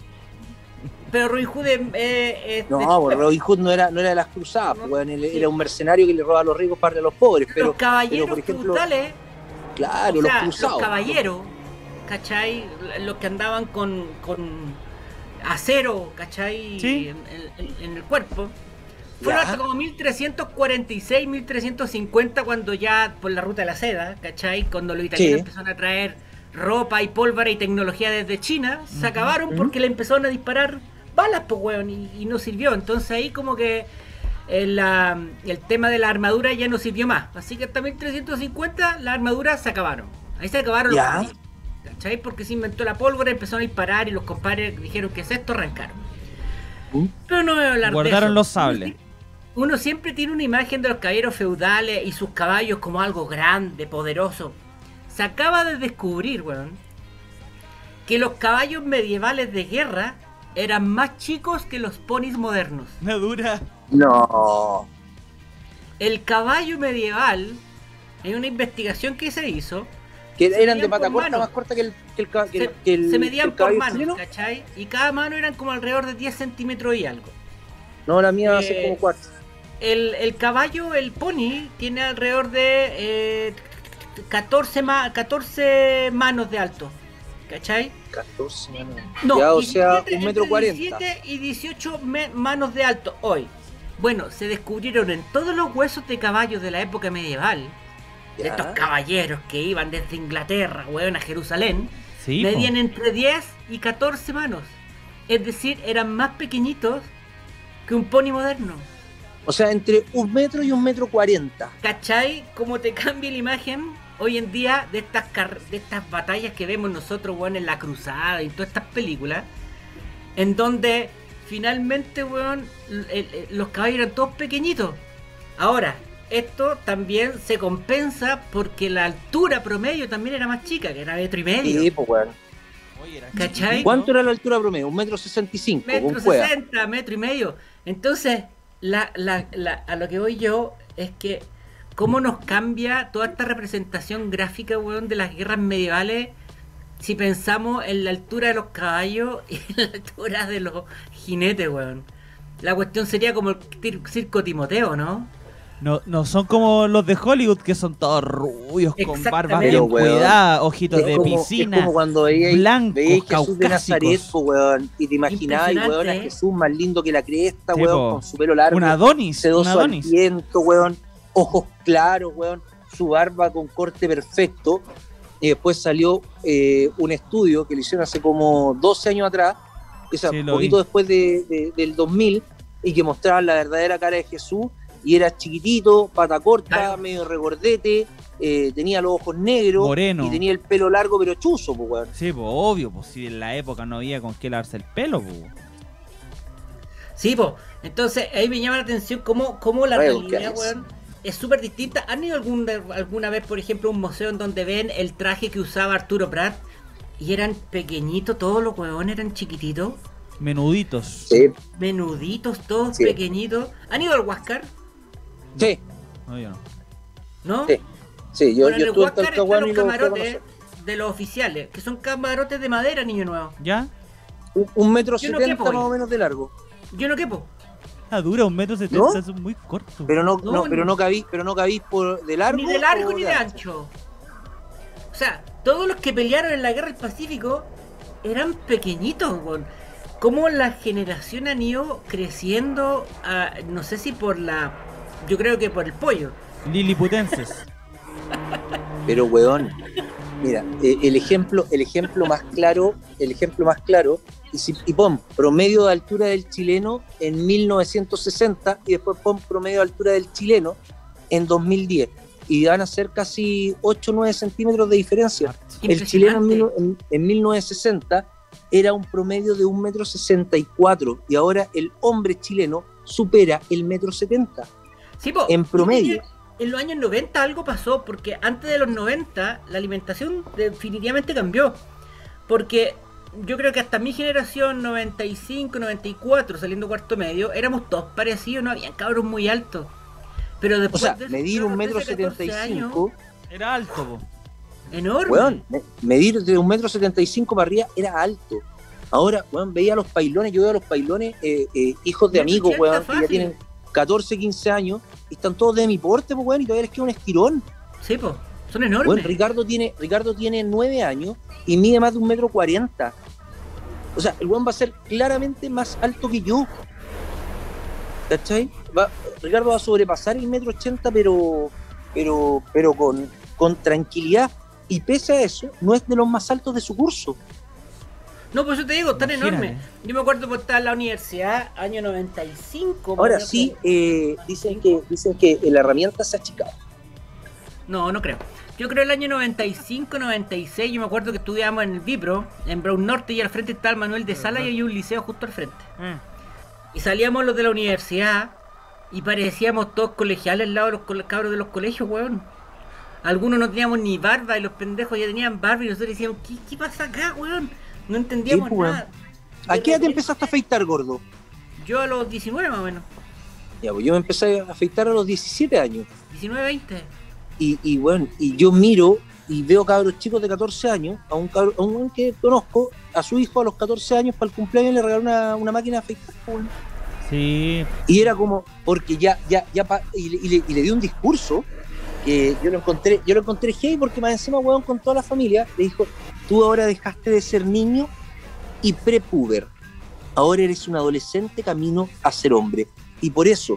Pero Robin Hood es Robin Hood no era de las cruzadas, pues, weón. Él era un mercenario que le roba a los ricos para a los pobres. Pero, los caballeros por ejemplo, feudales, claro, o sea, los cruzados. los caballeros, ¿cachai? Los que andaban con acero, ¿cachai? Sí. En el cuerpo. Fueron hasta como 1346, 1350 cuando ya por la ruta de la seda, ¿cachai? Cuando los italianos empezaron a traer ropa y pólvora y tecnología desde China, se acabaron porque le empezaron a disparar balas, pues, weón, y no sirvió. Entonces ahí como que el tema de la armadura ya no sirvió más. Así que hasta 1350 las armaduras se acabaron. Ahí se acabaron los caballos, ¿cachai? Porque se inventó la pólvora, empezaron a disparar y los compadres dijeron que es esto, arrancaron. Pero no voy a hablar Guardaron de eso. los sables. Uno siempre tiene una imagen de los caballeros feudales y sus caballos como algo grande, poderoso. Se acaba de descubrir, weón, que los caballos medievales de guerra eran más chicos que los ponis modernos. Una dura. No. El caballo medieval, en una investigación que se hizo, Que eran de medían pata por corta, mano. más corta que el se medían por caballo manos, chileno. ¿cachai? Y cada mano eran como alrededor de 10 centímetros y algo. No, la mía hace como 4. El caballo, el pony, tiene alrededor de 14 manos de alto, ¿cachai? 14 manos. No, Ya, o 17, sea, 1,40 m. 17 y 18 manos de alto hoy. Bueno, se descubrieron en todos los huesos de caballos de la época medieval, de estos caballeros que iban desde Inglaterra, weón, a Jerusalén, Sí, medían entre 10 y 14 manos. Es decir, eran más pequeñitos que un pony moderno. O sea, entre 1 metro y 1,40 m. ¿Cachai? Cómo te cambia la imagen hoy en día de estas batallas que vemos nosotros, weón, en la cruzada y todas estas películas, en donde finalmente, weón, los caballos eran todos pequeñitos. Ahora, esto también se compensa porque la altura promedio también era más chica, que era 1,5 metros. Sí, pues, weón. ¿Cachai? ¿Cuánto era la altura promedio? 1,65 m. 1,60 m, 1,5 metros. Entonces, a lo que voy yo es que cómo nos cambia toda esta representación gráfica, weón, de las guerras medievales si pensamos en la altura de los caballos y en la altura de los jinetes, weón. La cuestión sería como el circo Timoteo, ¿no? No son como los de Hollywood, que son todos rubios, con barbas bien Pero, weón, cuidadas, ojitos de piscina, es como cuando veíais blancos, Jesús de Nazaret, po, weón, y te imaginabas, weón, a Jesús más lindo que la cresta, sí, weón, con su pelo largo, un Adonis, sedoso al viento, weón, ojos claros, weón, su barba con corte perfecto. Y después salió un estudio que le hicieron hace como 12 años atrás, o sea, un poquito después del 2000, y que mostraban la verdadera cara de Jesús, y era chiquitito, pata corta, medio regordete, tenía los ojos negros, moreno, y tenía el pelo largo pero chuzo, pues, weón. Sí, pues obvio, pues si en la época no había con qué lavarse el pelo, pues. Sí, pues, entonces ahí me llama la atención cómo la realidad, weón, es súper distinta. ¿Han ido alguna vez, por ejemplo, a un museo en donde ven el traje que usaba Arturo Prat y eran pequeñitos, todos los huevones eran chiquititos? Menuditos. Sí. Menuditos, todos pequeñitos. ¿Han ido al Huáscar? Sí. No, yo no. ¿No? Sí, yo estuve en Huáscar están los camarotes de los oficiales, que son camarotes de madera, niño nuevo. ¿Ya? 1,70 m más o menos de largo. Yo no quepo. Dura 1,70 m, ¿no? Es muy corto. Pero no cabís por de largo. Ni de largo ni de ancho. O sea, todos los que pelearon en la guerra del Pacífico eran pequeñitos, weón. Cómo la generación han ido creciendo, no sé si yo creo que por el pollo. Liliputenses. Pero, weón, mira, el ejemplo más claro, y pon promedio de altura del chileno en 1960 y después pon promedio de altura del chileno en 2010. Y van a ser casi 8 o 9 centímetros de diferencia. El chileno en 1960 era un promedio de 1,64 m y ahora el hombre chileno supera el 1,70 m. Sí, po, en promedio. En los años 90 algo pasó, porque antes de los 90 la alimentación definitivamente cambió. Porque yo creo que hasta mi generación, 95, 94, saliendo cuarto medio, éramos todos parecidos, no habían cabros muy altos. Pero después, o sea, medir 1,75 m era alto, po. Enorme. Weón, medir de 1,75 m para arriba era alto. Ahora, weón, veía a los pailones, yo veo a los pailones, hijos de amigos, weón, que ya tienen 14, 15 años, y están todos de mi porte, pues, weón, y todavía les queda un estirón. Sí, pues, son enormes. Weón, Ricardo tiene 9 años y mide más de 1,40 m. O sea, el weón va a ser claramente más alto que yo. ¿Cachai? Ricardo va a sobrepasar el 1,80 m, pero con tranquilidad. Y pese a eso, no es de los más altos de su curso. No, pues yo te digo, están enormes. Yo me acuerdo por estar en la universidad, año 95. Ahora sí, dicen que la herramienta se ha achicado. No creo. Yo creo el año 95, 96, yo me acuerdo que estudiábamos en el Vipro, en Brown Norte, y al frente estaba el Manuel de Sala y hay un liceo justo al frente. Y salíamos los de la universidad y parecíamos todos colegiales al lado de los cabros de los colegios, weón. Algunos no teníamos ni barba y los pendejos ya tenían barba y nosotros decíamos, ¿qué pasa acá, weón? No entendíamos nada. ¿A qué edad te empezaste a afeitar, gordo? Yo a los 19 más o menos. Ya, pues yo me empecé a afeitar a los 17 años. 19, 20. Y bueno, y yo miro y veo cabros chicos de 14 años, a un que conozco, a su hijo a los 14 años para el cumpleaños le regaló una máquina de afeitar, weón. Sí. Y era como, porque y le dio un discurso que yo lo encontré heavy, porque más encima, weón, con toda la familia, le dijo: tú ahora dejaste de ser niño y prepuber, ahora eres un adolescente camino a ser hombre, y por eso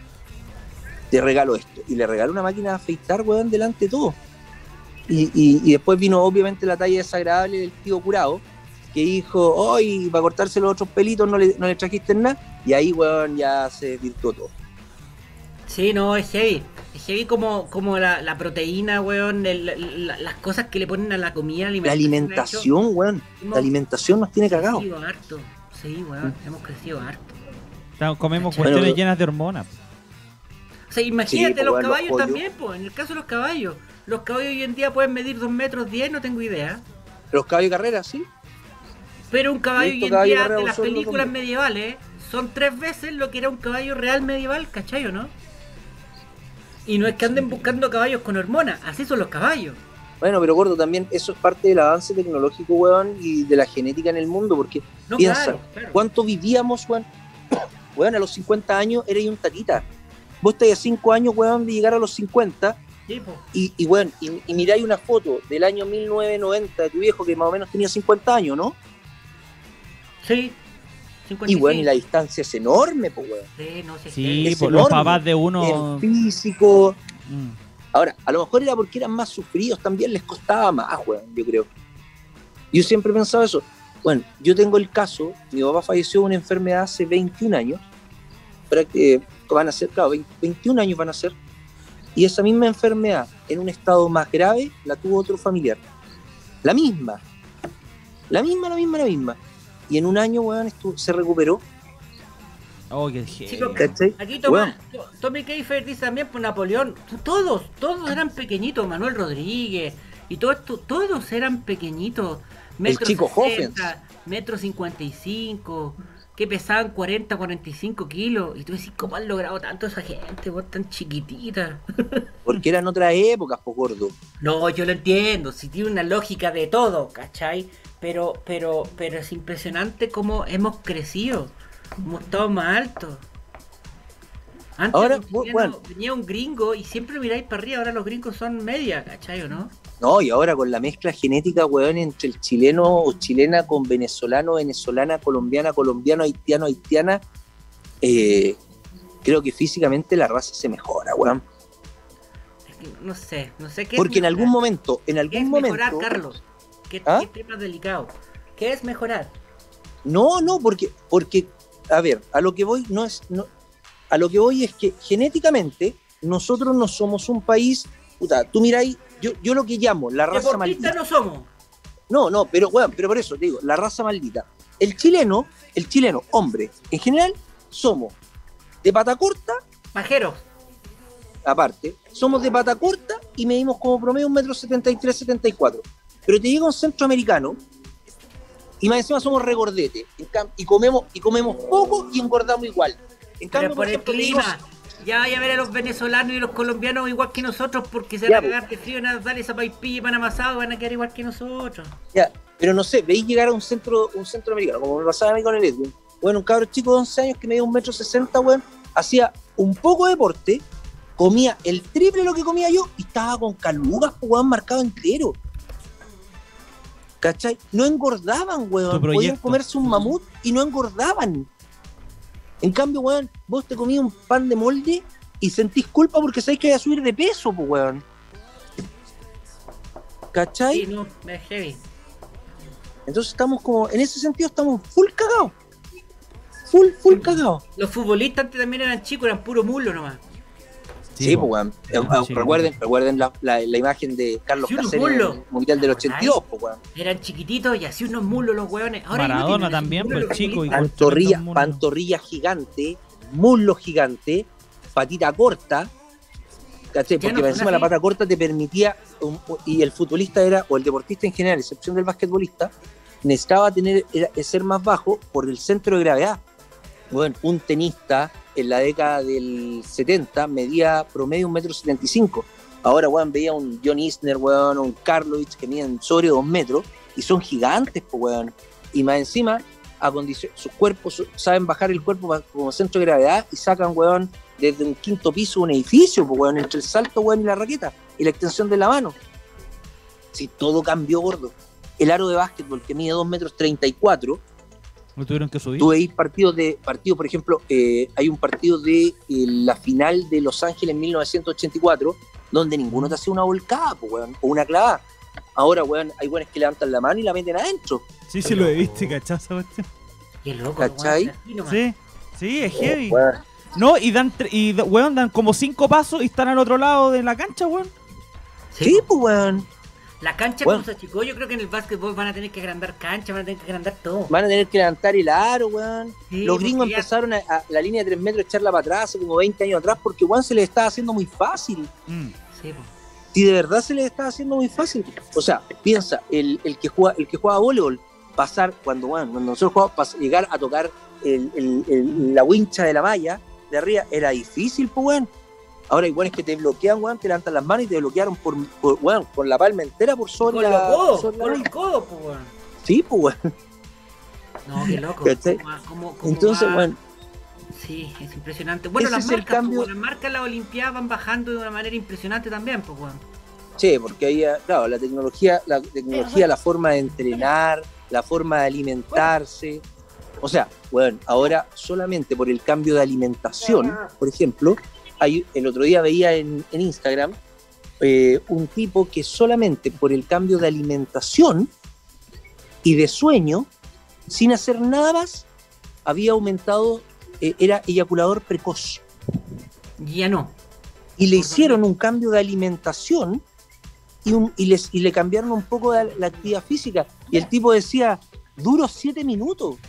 te regalo esto. Y le regaló una máquina de afeitar, weón, delante de todo. Y después vino obviamente la talla desagradable del tío curado, que dijo: hoy para cortarse los otros pelitos no le trajiste nada, y ahí, weón, ya se desvirtuó todo. Sí, no, es heavy. Es heavy como la proteína, weón, las cosas que le ponen a la comida. La alimentación, weón. La alimentación nos tiene cagados. Hemos crecido harto. Sí, weón, hemos crecido harto. Comemos cuestiones llenas de hormonas. O sea, imagínate, Sí, los pues, caballos los también, pues, en el caso de los caballos hoy en día pueden medir 2 metros 10, no tengo idea. Los caballos de carrera, sí. Pero un caballo Listo, hoy en caballo día carrera, de las vosotros películas también. medievales son 3 veces lo que era un caballo real medieval, ¿cachai o no? Y no es que anden buscando caballos con hormonas, así son los caballos. Bueno, pero gordo, también eso es parte del avance tecnológico, weón, y de la genética en el mundo, porque No, piensa, claro. ¿cuánto vivíamos, weón? Weón, a los 50 años eres un tatita. Vos estás a 5 años, weón, de llegar a los 50, Sí, po. y weón, y miráis una foto del año 1990 de tu viejo que más o menos tenía 50 años, ¿no? Sí. Y 55. weón, y la distancia es enorme, pues, weón. Sí, no sé. Sí, Es por los enorme. papás de uno. En físico. Mm. Ahora, a lo mejor era porque eran más sufridos, también les costaba más, weón, yo creo. Yo siempre he pensado eso. Bueno, yo tengo el caso, mi papá falleció de una enfermedad hace 21 años, van a ser, claro, 21 años van a ser, y esa misma enfermedad, en un estado más grave, la tuvo otro familiar. La misma. Y en un año, weón, se recuperó. Oh, qué Sí, genio. ¿Cachai? aquí Weón. Tommy Keifer dice también por Napoleón. Todos eran pequeñitos. Manuel Rodríguez y todos eran pequeñitos. El chico 60, metro 55, que pesaban 40, 45 kilos. Y tú decís, ¿cómo han logrado tanto esa gente, vos tan chiquitita? Porque eran otras épocas, po, gordo. No, yo lo entiendo, si tiene una lógica de todo, ¿cachai? Pero es impresionante cómo hemos crecido, hemos estado más altos. Antes Ahora, venía un gringo y siempre miráis para arriba, ahora los gringos son media, ¿cachai o no? No, y ahora con la mezcla genética, weón, entre el chileno o chilena con venezolano, venezolana, colombiana, colombiano, haitiano, haitiana, creo que físicamente la raza se mejora, weón. No sé qué Porque es en algún momento, ¿Qué es mejorar, Carlos? ¿Qué tema delicado? ¿Qué es mejorar? No, porque, a ver, a lo que voy a lo que voy es que genéticamente nosotros no somos un país, puta, tú miráis, yo lo que llamo la raza maldita. Deportistas no somos. No, pero bueno, pero por eso te digo, la raza maldita. El chileno, hombre, en general, somos de pata corta, Pajeros. aparte, somos de pata corta y medimos como promedio 1,73 m, 74. Pero te llega un centroamericano y más encima somos regordetes y comemos poco y engordamos igual. En Pero cambio, por el ejemplo, clima. Ya vaya a ver a los venezolanos y los colombianos igual que nosotros porque se van a cagar de frío, van a darle esa paipilla y pan amasado y van a quedar igual que nosotros. Ya, pero no sé, veis llegar a un centroamericano, como me pasaba a mí con el Edwin. Bueno, un cabro chico de 11 años que medía 1,60 m, weón, hacía un poco de deporte, comía el triple de lo que comía yo y estaba con calugas, weón, marcado entero. ¿Cachai? No engordaban, weón. Podían comerse un mamut y no engordaban. En cambio, weón, vos te comías un pan de molde y sentís culpa porque sabés que vas a subir de peso, pues, weón. ¿Cachai? Sí, no, es heavy. Entonces estamos como, en ese sentido estamos full cagados. Full cagados. Los futbolistas antes también eran chicos, eran puro muslo nomás. Sí, pues, weón. Recuerden la imagen de Carlos Cáceres en el Mundial del 82, pues, weón. Eran chiquititos y así unos mulos los weones. Ahora Maradona también, pues chico. Y pantorrilla gigante, muslo gigante, patita corta, ¿cachai? Porque no encima la pata corta te permitía, y el futbolista era, o el deportista en general, a excepción del basquetbolista, necesitaba ser más bajo por el centro de gravedad. Bueno, un tenista en la década del 70 medía promedio 1,75 m. Ahora, weón, veía un John Isner, weón, un Karlovic que miden sobre 2 metros y son gigantes, pues, weón. Y más encima, sus cuerpos saben bajar el cuerpo como centro de gravedad y sacan, weón, desde un quinto piso un edificio, pues, weón, entre el salto, weón, y la raqueta y la extensión de la mano. Sí, todo cambió, gordo. El aro de básquetbol que mide 2,34 m. ¿Lo tuvieron que subir? Tú veis partidos, por ejemplo, hay un partido de la final de Los Ángeles en 1984, donde ninguno te hace una volcada, pues, weón, o una clavada. Ahora, weón, hay weones que levantan la mano y la meten adentro. Sí, lo he visto, ¿cachai? Qué loco, ¿cachai? Sí, es heavy. Weón. No, weón, dan como 5 pasos y están al otro lado de la cancha, weón. Sí, pues, weón. La cancha Bueno. como se achicó, yo creo que en el básquetbol van a tener que agrandar cancha, van a tener que agrandar todo. Van a tener que levantar el aro, weón. Sí, Los gringos porque ya- empezaron a la línea de 3 metros a echarla para atrás hace como 20 años atrás porque, weón, se les estaba haciendo muy fácil. Sí, po. Si de verdad se les estaba haciendo muy fácil. O sea, piensa, el que juega voleibol, pasar, cuando nosotros jugábamos, llegar a tocar la wincha de la malla de arriba, era difícil, pues, weón. Ahora hay weones que te bloquean, weón, te levantan las manos y te bloquearon weón, con la palma entera por sobre Con la... los codos, sobre la con malla. el codo, pues, weón. Sí, pues, weón. No, qué loco. ¿Cachai? ¿Cómo Entonces, va? weón, Sí, es impresionante. Bueno, Ese las es el marcas, cambio. pues, las marcas, las Olimpiadas van bajando de una manera impresionante también, pues, weón. sí, porque ahí, claro, la tecnología, la forma de entrenar, la forma de alimentarse. O sea, weón, ahora solamente por el cambio de alimentación, por ejemplo, el otro día veía en Instagram un tipo que solamente por el cambio de alimentación y de sueño, sin hacer nada más, había aumentado, era eyaculador precoz. Ya no. Y le Por hicieron un cambio de alimentación y le cambiaron un poco la actividad física. Y el tipo decía, duro 7 minutos.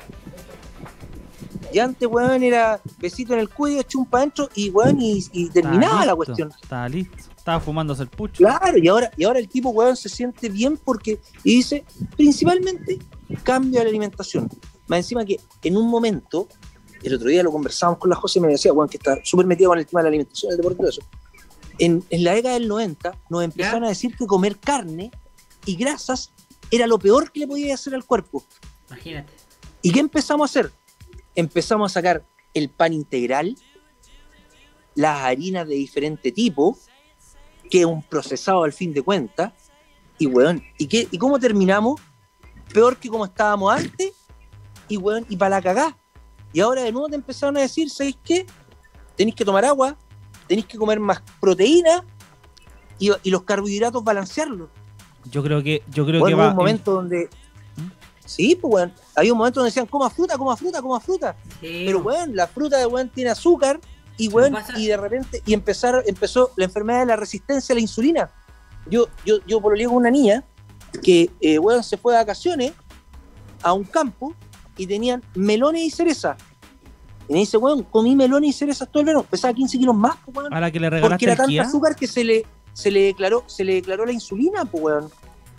Y antes, weón, era besito en el cuello, chumpa adentro y, weón, y terminaba la cuestión. Estaba listo. Estaba fumándose el pucho. Claro, y ahora el tipo, weón, se siente bien porque, y dice, principalmente, cambio de la alimentación. Más encima que en un momento, el otro día lo conversábamos con la José y me decía, weón, que está súper metido con el tema de la alimentación, el deporte y todo eso. En la década del 90 nos empezaron a decir que comer carne y grasas era lo peor que le podía hacer al cuerpo. Imagínate. ¿Y qué empezamos a hacer? Empezamos a sacar el pan integral, las harinas de diferente tipo, que es un procesado al fin de cuentas, y weón, ¿y cómo terminamos? Peor que como estábamos antes, y weón, y para la cagá. Y ahora de nuevo te empezaron a decir, ¿sabéis qué? Tenéis que tomar agua, tenéis que comer más proteína y los carbohidratos balancearlos. Yo creo que Bueno, va hubo un momento donde... Sí, pues, weón. Había un momento donde decían, coma fruta, coma fruta, coma fruta. Sí, Pero, weón, la fruta de weón tiene azúcar y, weón, pasa- y de repente empezó la enfermedad de la resistencia a la insulina. Yo pololeé con una niña que, weón, se fue de vacaciones a un campo y tenían melones y cereza. Y me dice, weón, comí melones y cerezas todo el verano. Pesaba 15 kilos más, pues, weón. a la que le Porque regalaste era el tanta Kia. azúcar que se le declaró la insulina, pues, weón.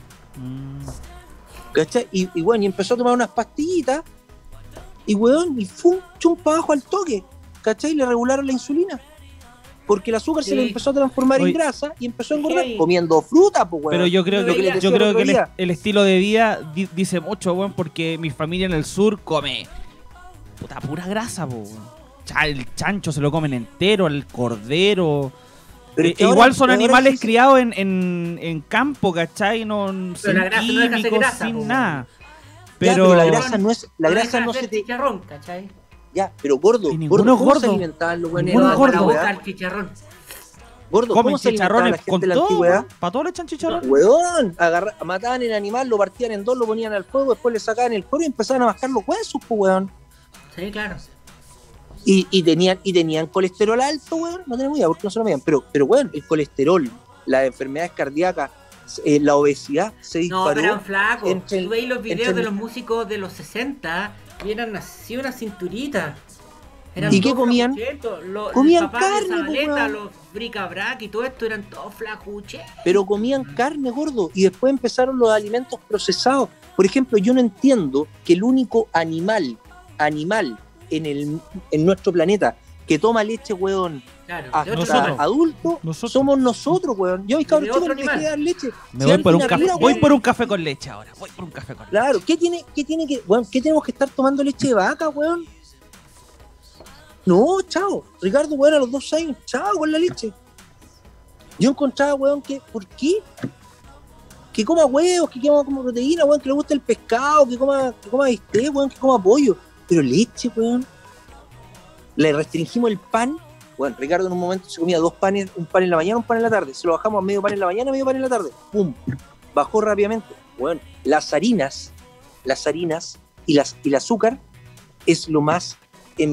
¿Cachai? Y bueno, y empezó a tomar unas pastillitas y weón, y fum, chumpa abajo al toque, ¿cachai? Le regularon la insulina. Porque el azúcar se le empezó a transformar Oye. en grasa y empezó a engordar Sí. comiendo fruta, pues weón. Pero yo creo Lo que les que, decía yo el creo otro que día. el estilo de vida dice mucho, weón, porque mi familia en el sur come puta pura grasa, po. El chancho se lo comen entero, el cordero. Pero es que Igual ahora- son ahora animales sí- criados en campo, ¿cachai? No, sin la grasa no deja de ser químicos, grasa, sin po. nada. Ya, Pero, la grasa no es, la No grasa deja no de se ser te... chicharrón, ¿cachai? Ya, pero gordo, Y ninguno es ¿cómo se gordo. alimentaban los weones? Ninguno de es la Para la gordo. boca antigüedad? al chicharrón. Gordo, comen ¿cómo se alimentaba la chicharrones gente con de la todo, antigüedad? para todos le echan chicharrón. Weón, mataban el animal, lo partían en dos, lo ponían al fuego, después le sacaban el cuero y empezaban a bajar los huesos, pues, weón. Sí, claro. Y tenían colesterol alto, weón. No tenemos idea porque no se lo medían. Pero weón, el colesterol, las enfermedades cardíacas, la obesidad se No, disparó. pero eran flacos. entre- Tú veis los videos entre- de los músicos de los 60 y eran así una cinturita. Eran ¿Y qué todos comían? flacuchetos. Comían el papá de carne, pues, Zabaleta, weón. los bricabrac y todo esto eran todos flacuches. Pero comían carne, gordo. Y después empezaron los alimentos procesados. Por ejemplo, yo no entiendo que el único animal en nuestro planeta que toma leche, weón, Claro, hasta de otro Nosotros. animal. adulto, Nosotros. somos nosotros, weón. Yo, mis cabros De chicos, otro les dejé de animal. dar leche. Me Si voy por un alguien café. apura, Voy weón. por un café con leche ahora. Voy por un café con leche. Claro, ¿qué tiene que, weón, qué tenemos que estar tomando leche de vaca, weón? No, chao. Ricardo, weón, a los 2 años, chao con la leche. Yo encontraba, weón, ¿por qué? Que coma huevos, que coma proteína, weón, que le guste el pescado, que coma bistec, weón, que coma pollo. Pero leche, weón. Le restringimos el pan. Bueno, Ricardo en un momento se comía 2 panes, un pan en la mañana, un pan en la tarde. Se lo bajamos a medio pan en la mañana, medio pan en la tarde. ¡Pum! Bajó rápidamente. Bueno, las harinas y el azúcar es lo más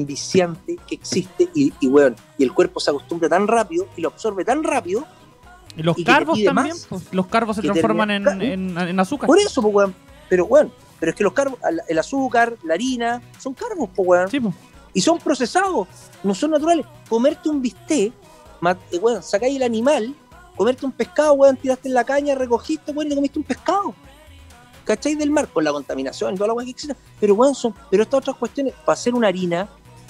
enviciante que existe y el cuerpo se acostumbra tan rápido y lo absorbe tan rápido Y los carbos también, pues, los carbos se transforman en azúcar. Por eso, pues, weón. Pero es que los carbos, el azúcar, la harina, son carbos, pues, weón. Sí, pues. Y son procesados, no son naturales. Comerte un bistec, weón, sacáis el animal, comerte un pescado, weón, tiraste en la caña, recogiste, weón, y te comiste un pescado. ¿Cachai? Del mar, con la contaminación y toda la weón que existe. Pero, weón, pero estas otras cuestiones, para hacer harina,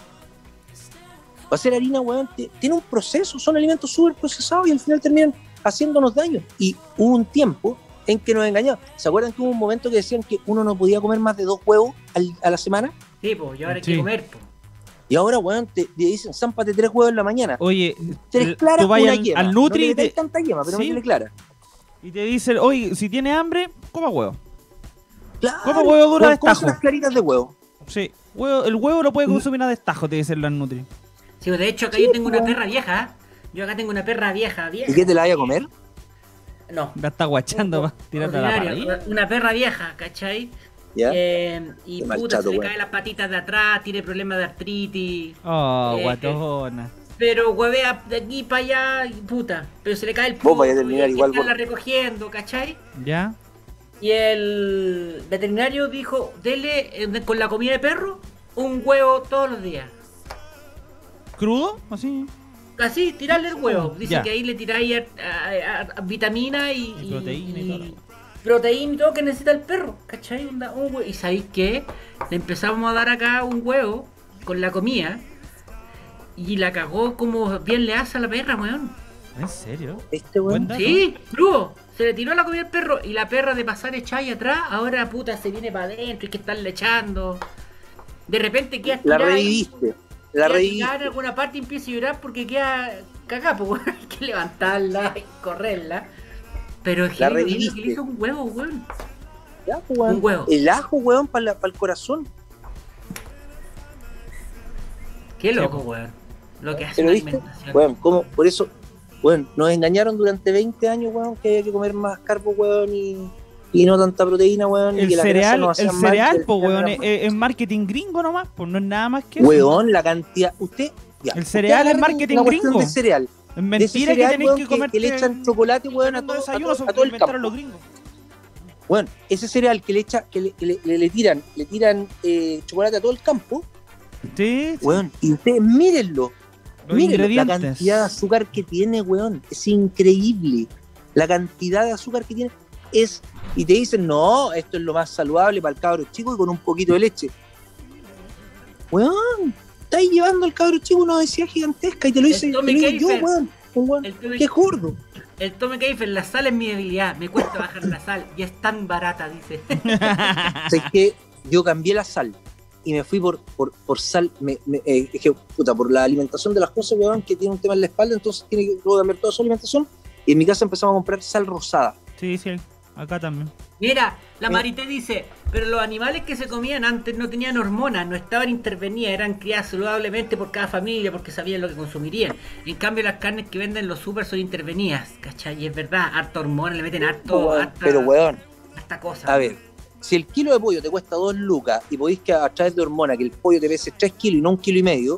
weón, tiene un proceso, son alimentos súper procesados y al final terminan haciéndonos daño. Y hubo un tiempo en que nos engañaban. ¿Se acuerdan que hubo un momento que decían que uno no podía comer más de 2 huevos a la semana? Sí, pues, y ahora hay que comer, pues. Y ahora, weón, te dicen, zámpate 3 huevos en la mañana. Oye, 3 claras, tú vayas una yema. al Nutri no le tanta yema, pero métele clara. Y te dicen, oye, si tiene hambre, coma huevo. Claro. Coma huevo duro a destajo. Unas claritas de huevo. Sí, el huevo lo puede consumir a destajo, te dicen las Nutri. Sí, de hecho, acá yo tengo una perra vieja. Yo acá tengo una perra vieja. ¿Y qué te la vaya a comer? No. La está guachando para tirarla a la parrilla. Una perra vieja, ¿cachai? ¿Ya? Y puta, se le caen las patitas de atrás, tiene problemas de artritis. Oh, guatona. Pero huevea de aquí para allá, y puta. Pero se le cae el vos vaya a terminar igual. Estarla recogiendo, ¿cachai? Ya. Y el veterinario dijo, dele con la comida de perro un huevo todos los días. ¿Crudo? Así. Así, tirarle el huevo. Dice ya. que ahí le tiráis a vitamina y proteína y todo. Proteína y todo que necesita el perro, ¿cachai? Un huevo. Y ¿sabéis qué? Le empezamos a dar acá un huevo con la comida y la cagó como bien le hace a la perra, weón. ¿En serio? ¿Este weón? Sí, crudo. Se le tiró la comida al perro y la perra de pasar echada ahí atrás, ahora puta se viene para adentro y que estarle echando. De repente queda la reviviste. La reviviste. En alguna parte empieza a llorar porque queda cagada, pues hay que levantarla y correrla. Pero es la que reviviste. le hizo un huevo, weón. Ya, pues, weón. Un huevo. El ajo, weón, para el corazón. Qué loco, weón. Lo que hace ¿Pero la viste? alimentación. Weón, ¿cómo? Por eso, weón, nos engañaron durante 20 años, weón, que había que comer más carbo, weón, y no tanta proteína, weón. El y que cereal, la el cereal, pues, weón, es marketing gringo nomás, pues no es nada más que eso. Weón, la cantidad. Usted. Ya, el cereal es marketing gringo. De cereal. Es mentira cereal, que tenéis weón, que comer. Que le echan chocolate, weón, a todo el campo. Los gringos. Bueno, ese cereal que le tiran chocolate a todo el campo. Sí. Weón, y ustedes mírenlo. Mírenlo, la ingredientes. cantidad de azúcar que tiene, weón. Es increíble. La cantidad de azúcar que tiene es. Y te dicen, no, esto es lo más saludable para el cabro chico y con un poquito de leche. Weón, estáis llevando al cabro chico una obesidad gigantesca y te lo dice yo, weón. Qué gordo. El Tome Keifer, la sal es mi debilidad, me cuesta bajar la sal y es tan barata, dice. Es que yo cambié la sal y me fui por sal, por la alimentación de las cosas, weón, que tiene un tema en la espalda, entonces tiene que cambiar toda su alimentación y en mi casa empezamos a comprar sal rosada. Sí, acá también. Mira, la Marité dice, pero los animales que se comían antes no tenían hormonas, no estaban intervenidas, eran criadas saludablemente por cada familia porque sabían lo que consumirían. En cambio las carnes que venden los super son intervenidas, ¿cachai? Y es verdad, harta hormona, le meten pero weón, harta cosa. A ver, si el kilo de pollo te cuesta 2 lucas y podéis que a través de hormona que el pollo te pese 3 kilos y no 1,5 kilos,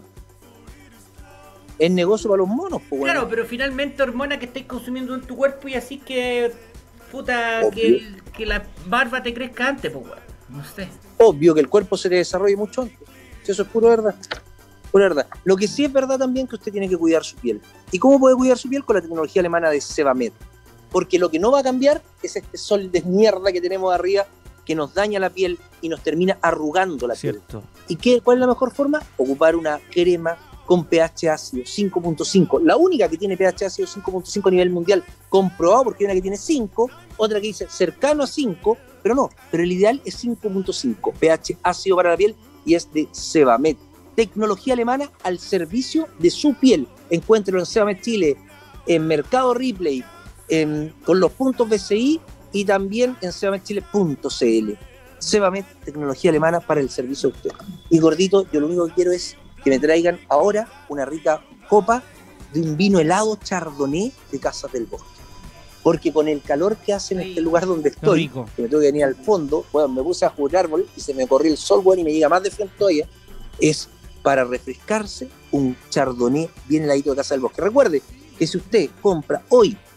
es negocio para los monos, pues, weón. Claro, pero finalmente hormona que estáis consumiendo en tu cuerpo y así que... Puta, que la barba te crezca antes, pues, weón. No sé. Obvio que el cuerpo se te desarrolle mucho antes. Eso es pura verdad. Pura verdad. Lo que sí es verdad también que usted tiene que cuidar su piel. ¿Y cómo puede cuidar su piel? Con la tecnología alemana de Sebamed. Porque lo que no va a cambiar es este sol de mierda que tenemos arriba que nos daña la piel y nos termina arrugando la piel. ¿Y cuál es la mejor forma? Ocupar una crema con pH ácido 5.5, la única que tiene pH ácido 5.5 a nivel mundial, comprobado, porque hay una que tiene 5, otra que dice cercano a 5, pero el ideal es 5.5, pH ácido para la piel, y es de Sebamed, tecnología alemana al servicio de su piel. Encuéntrelo en Sebamed Chile, en Mercado Ripley, con los puntos BCI y también en sebamedchile.cl. Sebamed, tecnología alemana para el servicio de usted. Y gordito, yo lo único que quiero es que me traigan ahora una rica copa de un vino helado chardonnay de Casas del Bosque. Porque con el calor que hace en este lugar donde estoy, que me tengo que venir al fondo, bueno, me puse a jugar árbol y se me corrió el sol, bueno, y me llega más de frente todavía, es para refrescarse un chardonnay bien heladito de Casa del Bosque. Recuerde que si usted compra hoy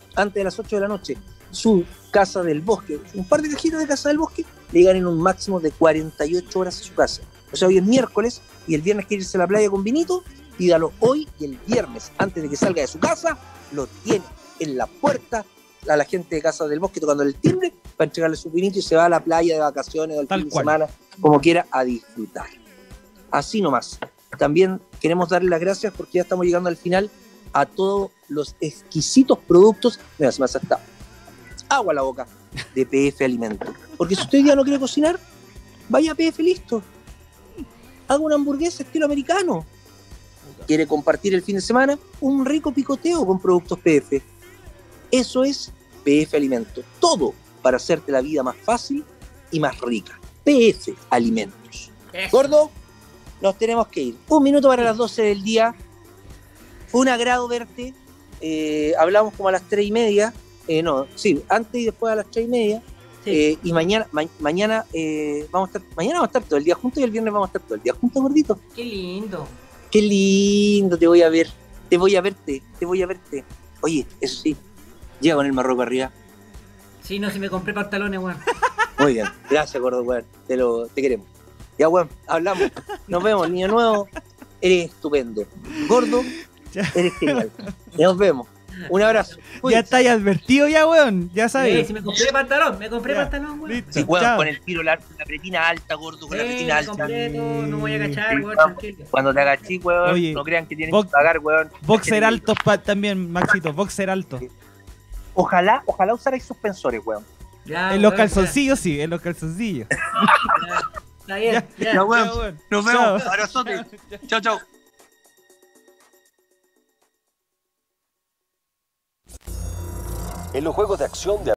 antes de las 8 de la noche su Casa del Bosque, un par de cajitas de Casa del Bosque, le llegan en un máximo de 48 horas a su casa. O sea, hoy es miércoles y el viernes quiere irse a la playa con vinito, pídalo hoy y el viernes, antes de que salga de su casa, lo tiene en la puerta a la gente de Casa del Bosque tocando el timbre para entregarle su vinito y se va a la playa de vacaciones o al fin de semana, como quiera, a disfrutar. Así nomás. También queremos darle las gracias porque ya estamos llegando al final a todos los exquisitos productos. Mira, se me hace hasta agua a la boca de PF Alimentos. Porque si usted hoy día no quiere cocinar, vaya a PF Listo. Haga una hamburguesa estilo americano. Quiere compartir el fin de semana, un rico picoteo con productos PF. Eso es PF Alimentos. Todo para hacerte la vida más fácil y más rica. PF Alimentos. Gordo, nos tenemos que ir. 1 minuto para las 12 del día. Fue un agrado verte. Hablamos como a las 3:30. Antes y después a las 3:30. Sí. Y mañana vamos a estar todo el día juntos y el viernes vamos a estar todo el día juntos, gordito. Qué lindo. Qué lindo, te voy a ver. Te voy a verte. Oye, eso sí, llega con el marroco arriba. Sí, no, si me compré pantalones, weón. Muy bien, gracias, gordo, weón. Te queremos. Ya, weón, hablamos. Nos vemos, niño nuevo. Eres estupendo. Gordo, eres genial. Nos vemos. Un abrazo. Cuídense. Ya estáis advertido ya, weón. Ya sabes. Si me compré pantalón, weón. Listo, sí, weón, con el tiro largo, la pretina alta, gordo, con la pretina alta. Completo, no voy a agachar, weón, tranquilo. Cuando te agachí, weón, oye, no crean que tienes que pagar, weón. Boxer alto también, Maxito, boxer alto. Ojalá usarais suspensores, weón. Ya, en los calzoncillos, sí, en los calzoncillos. Está bien, ya, weón. Nos vemos. Abrazote. Chao. En los juegos de acción de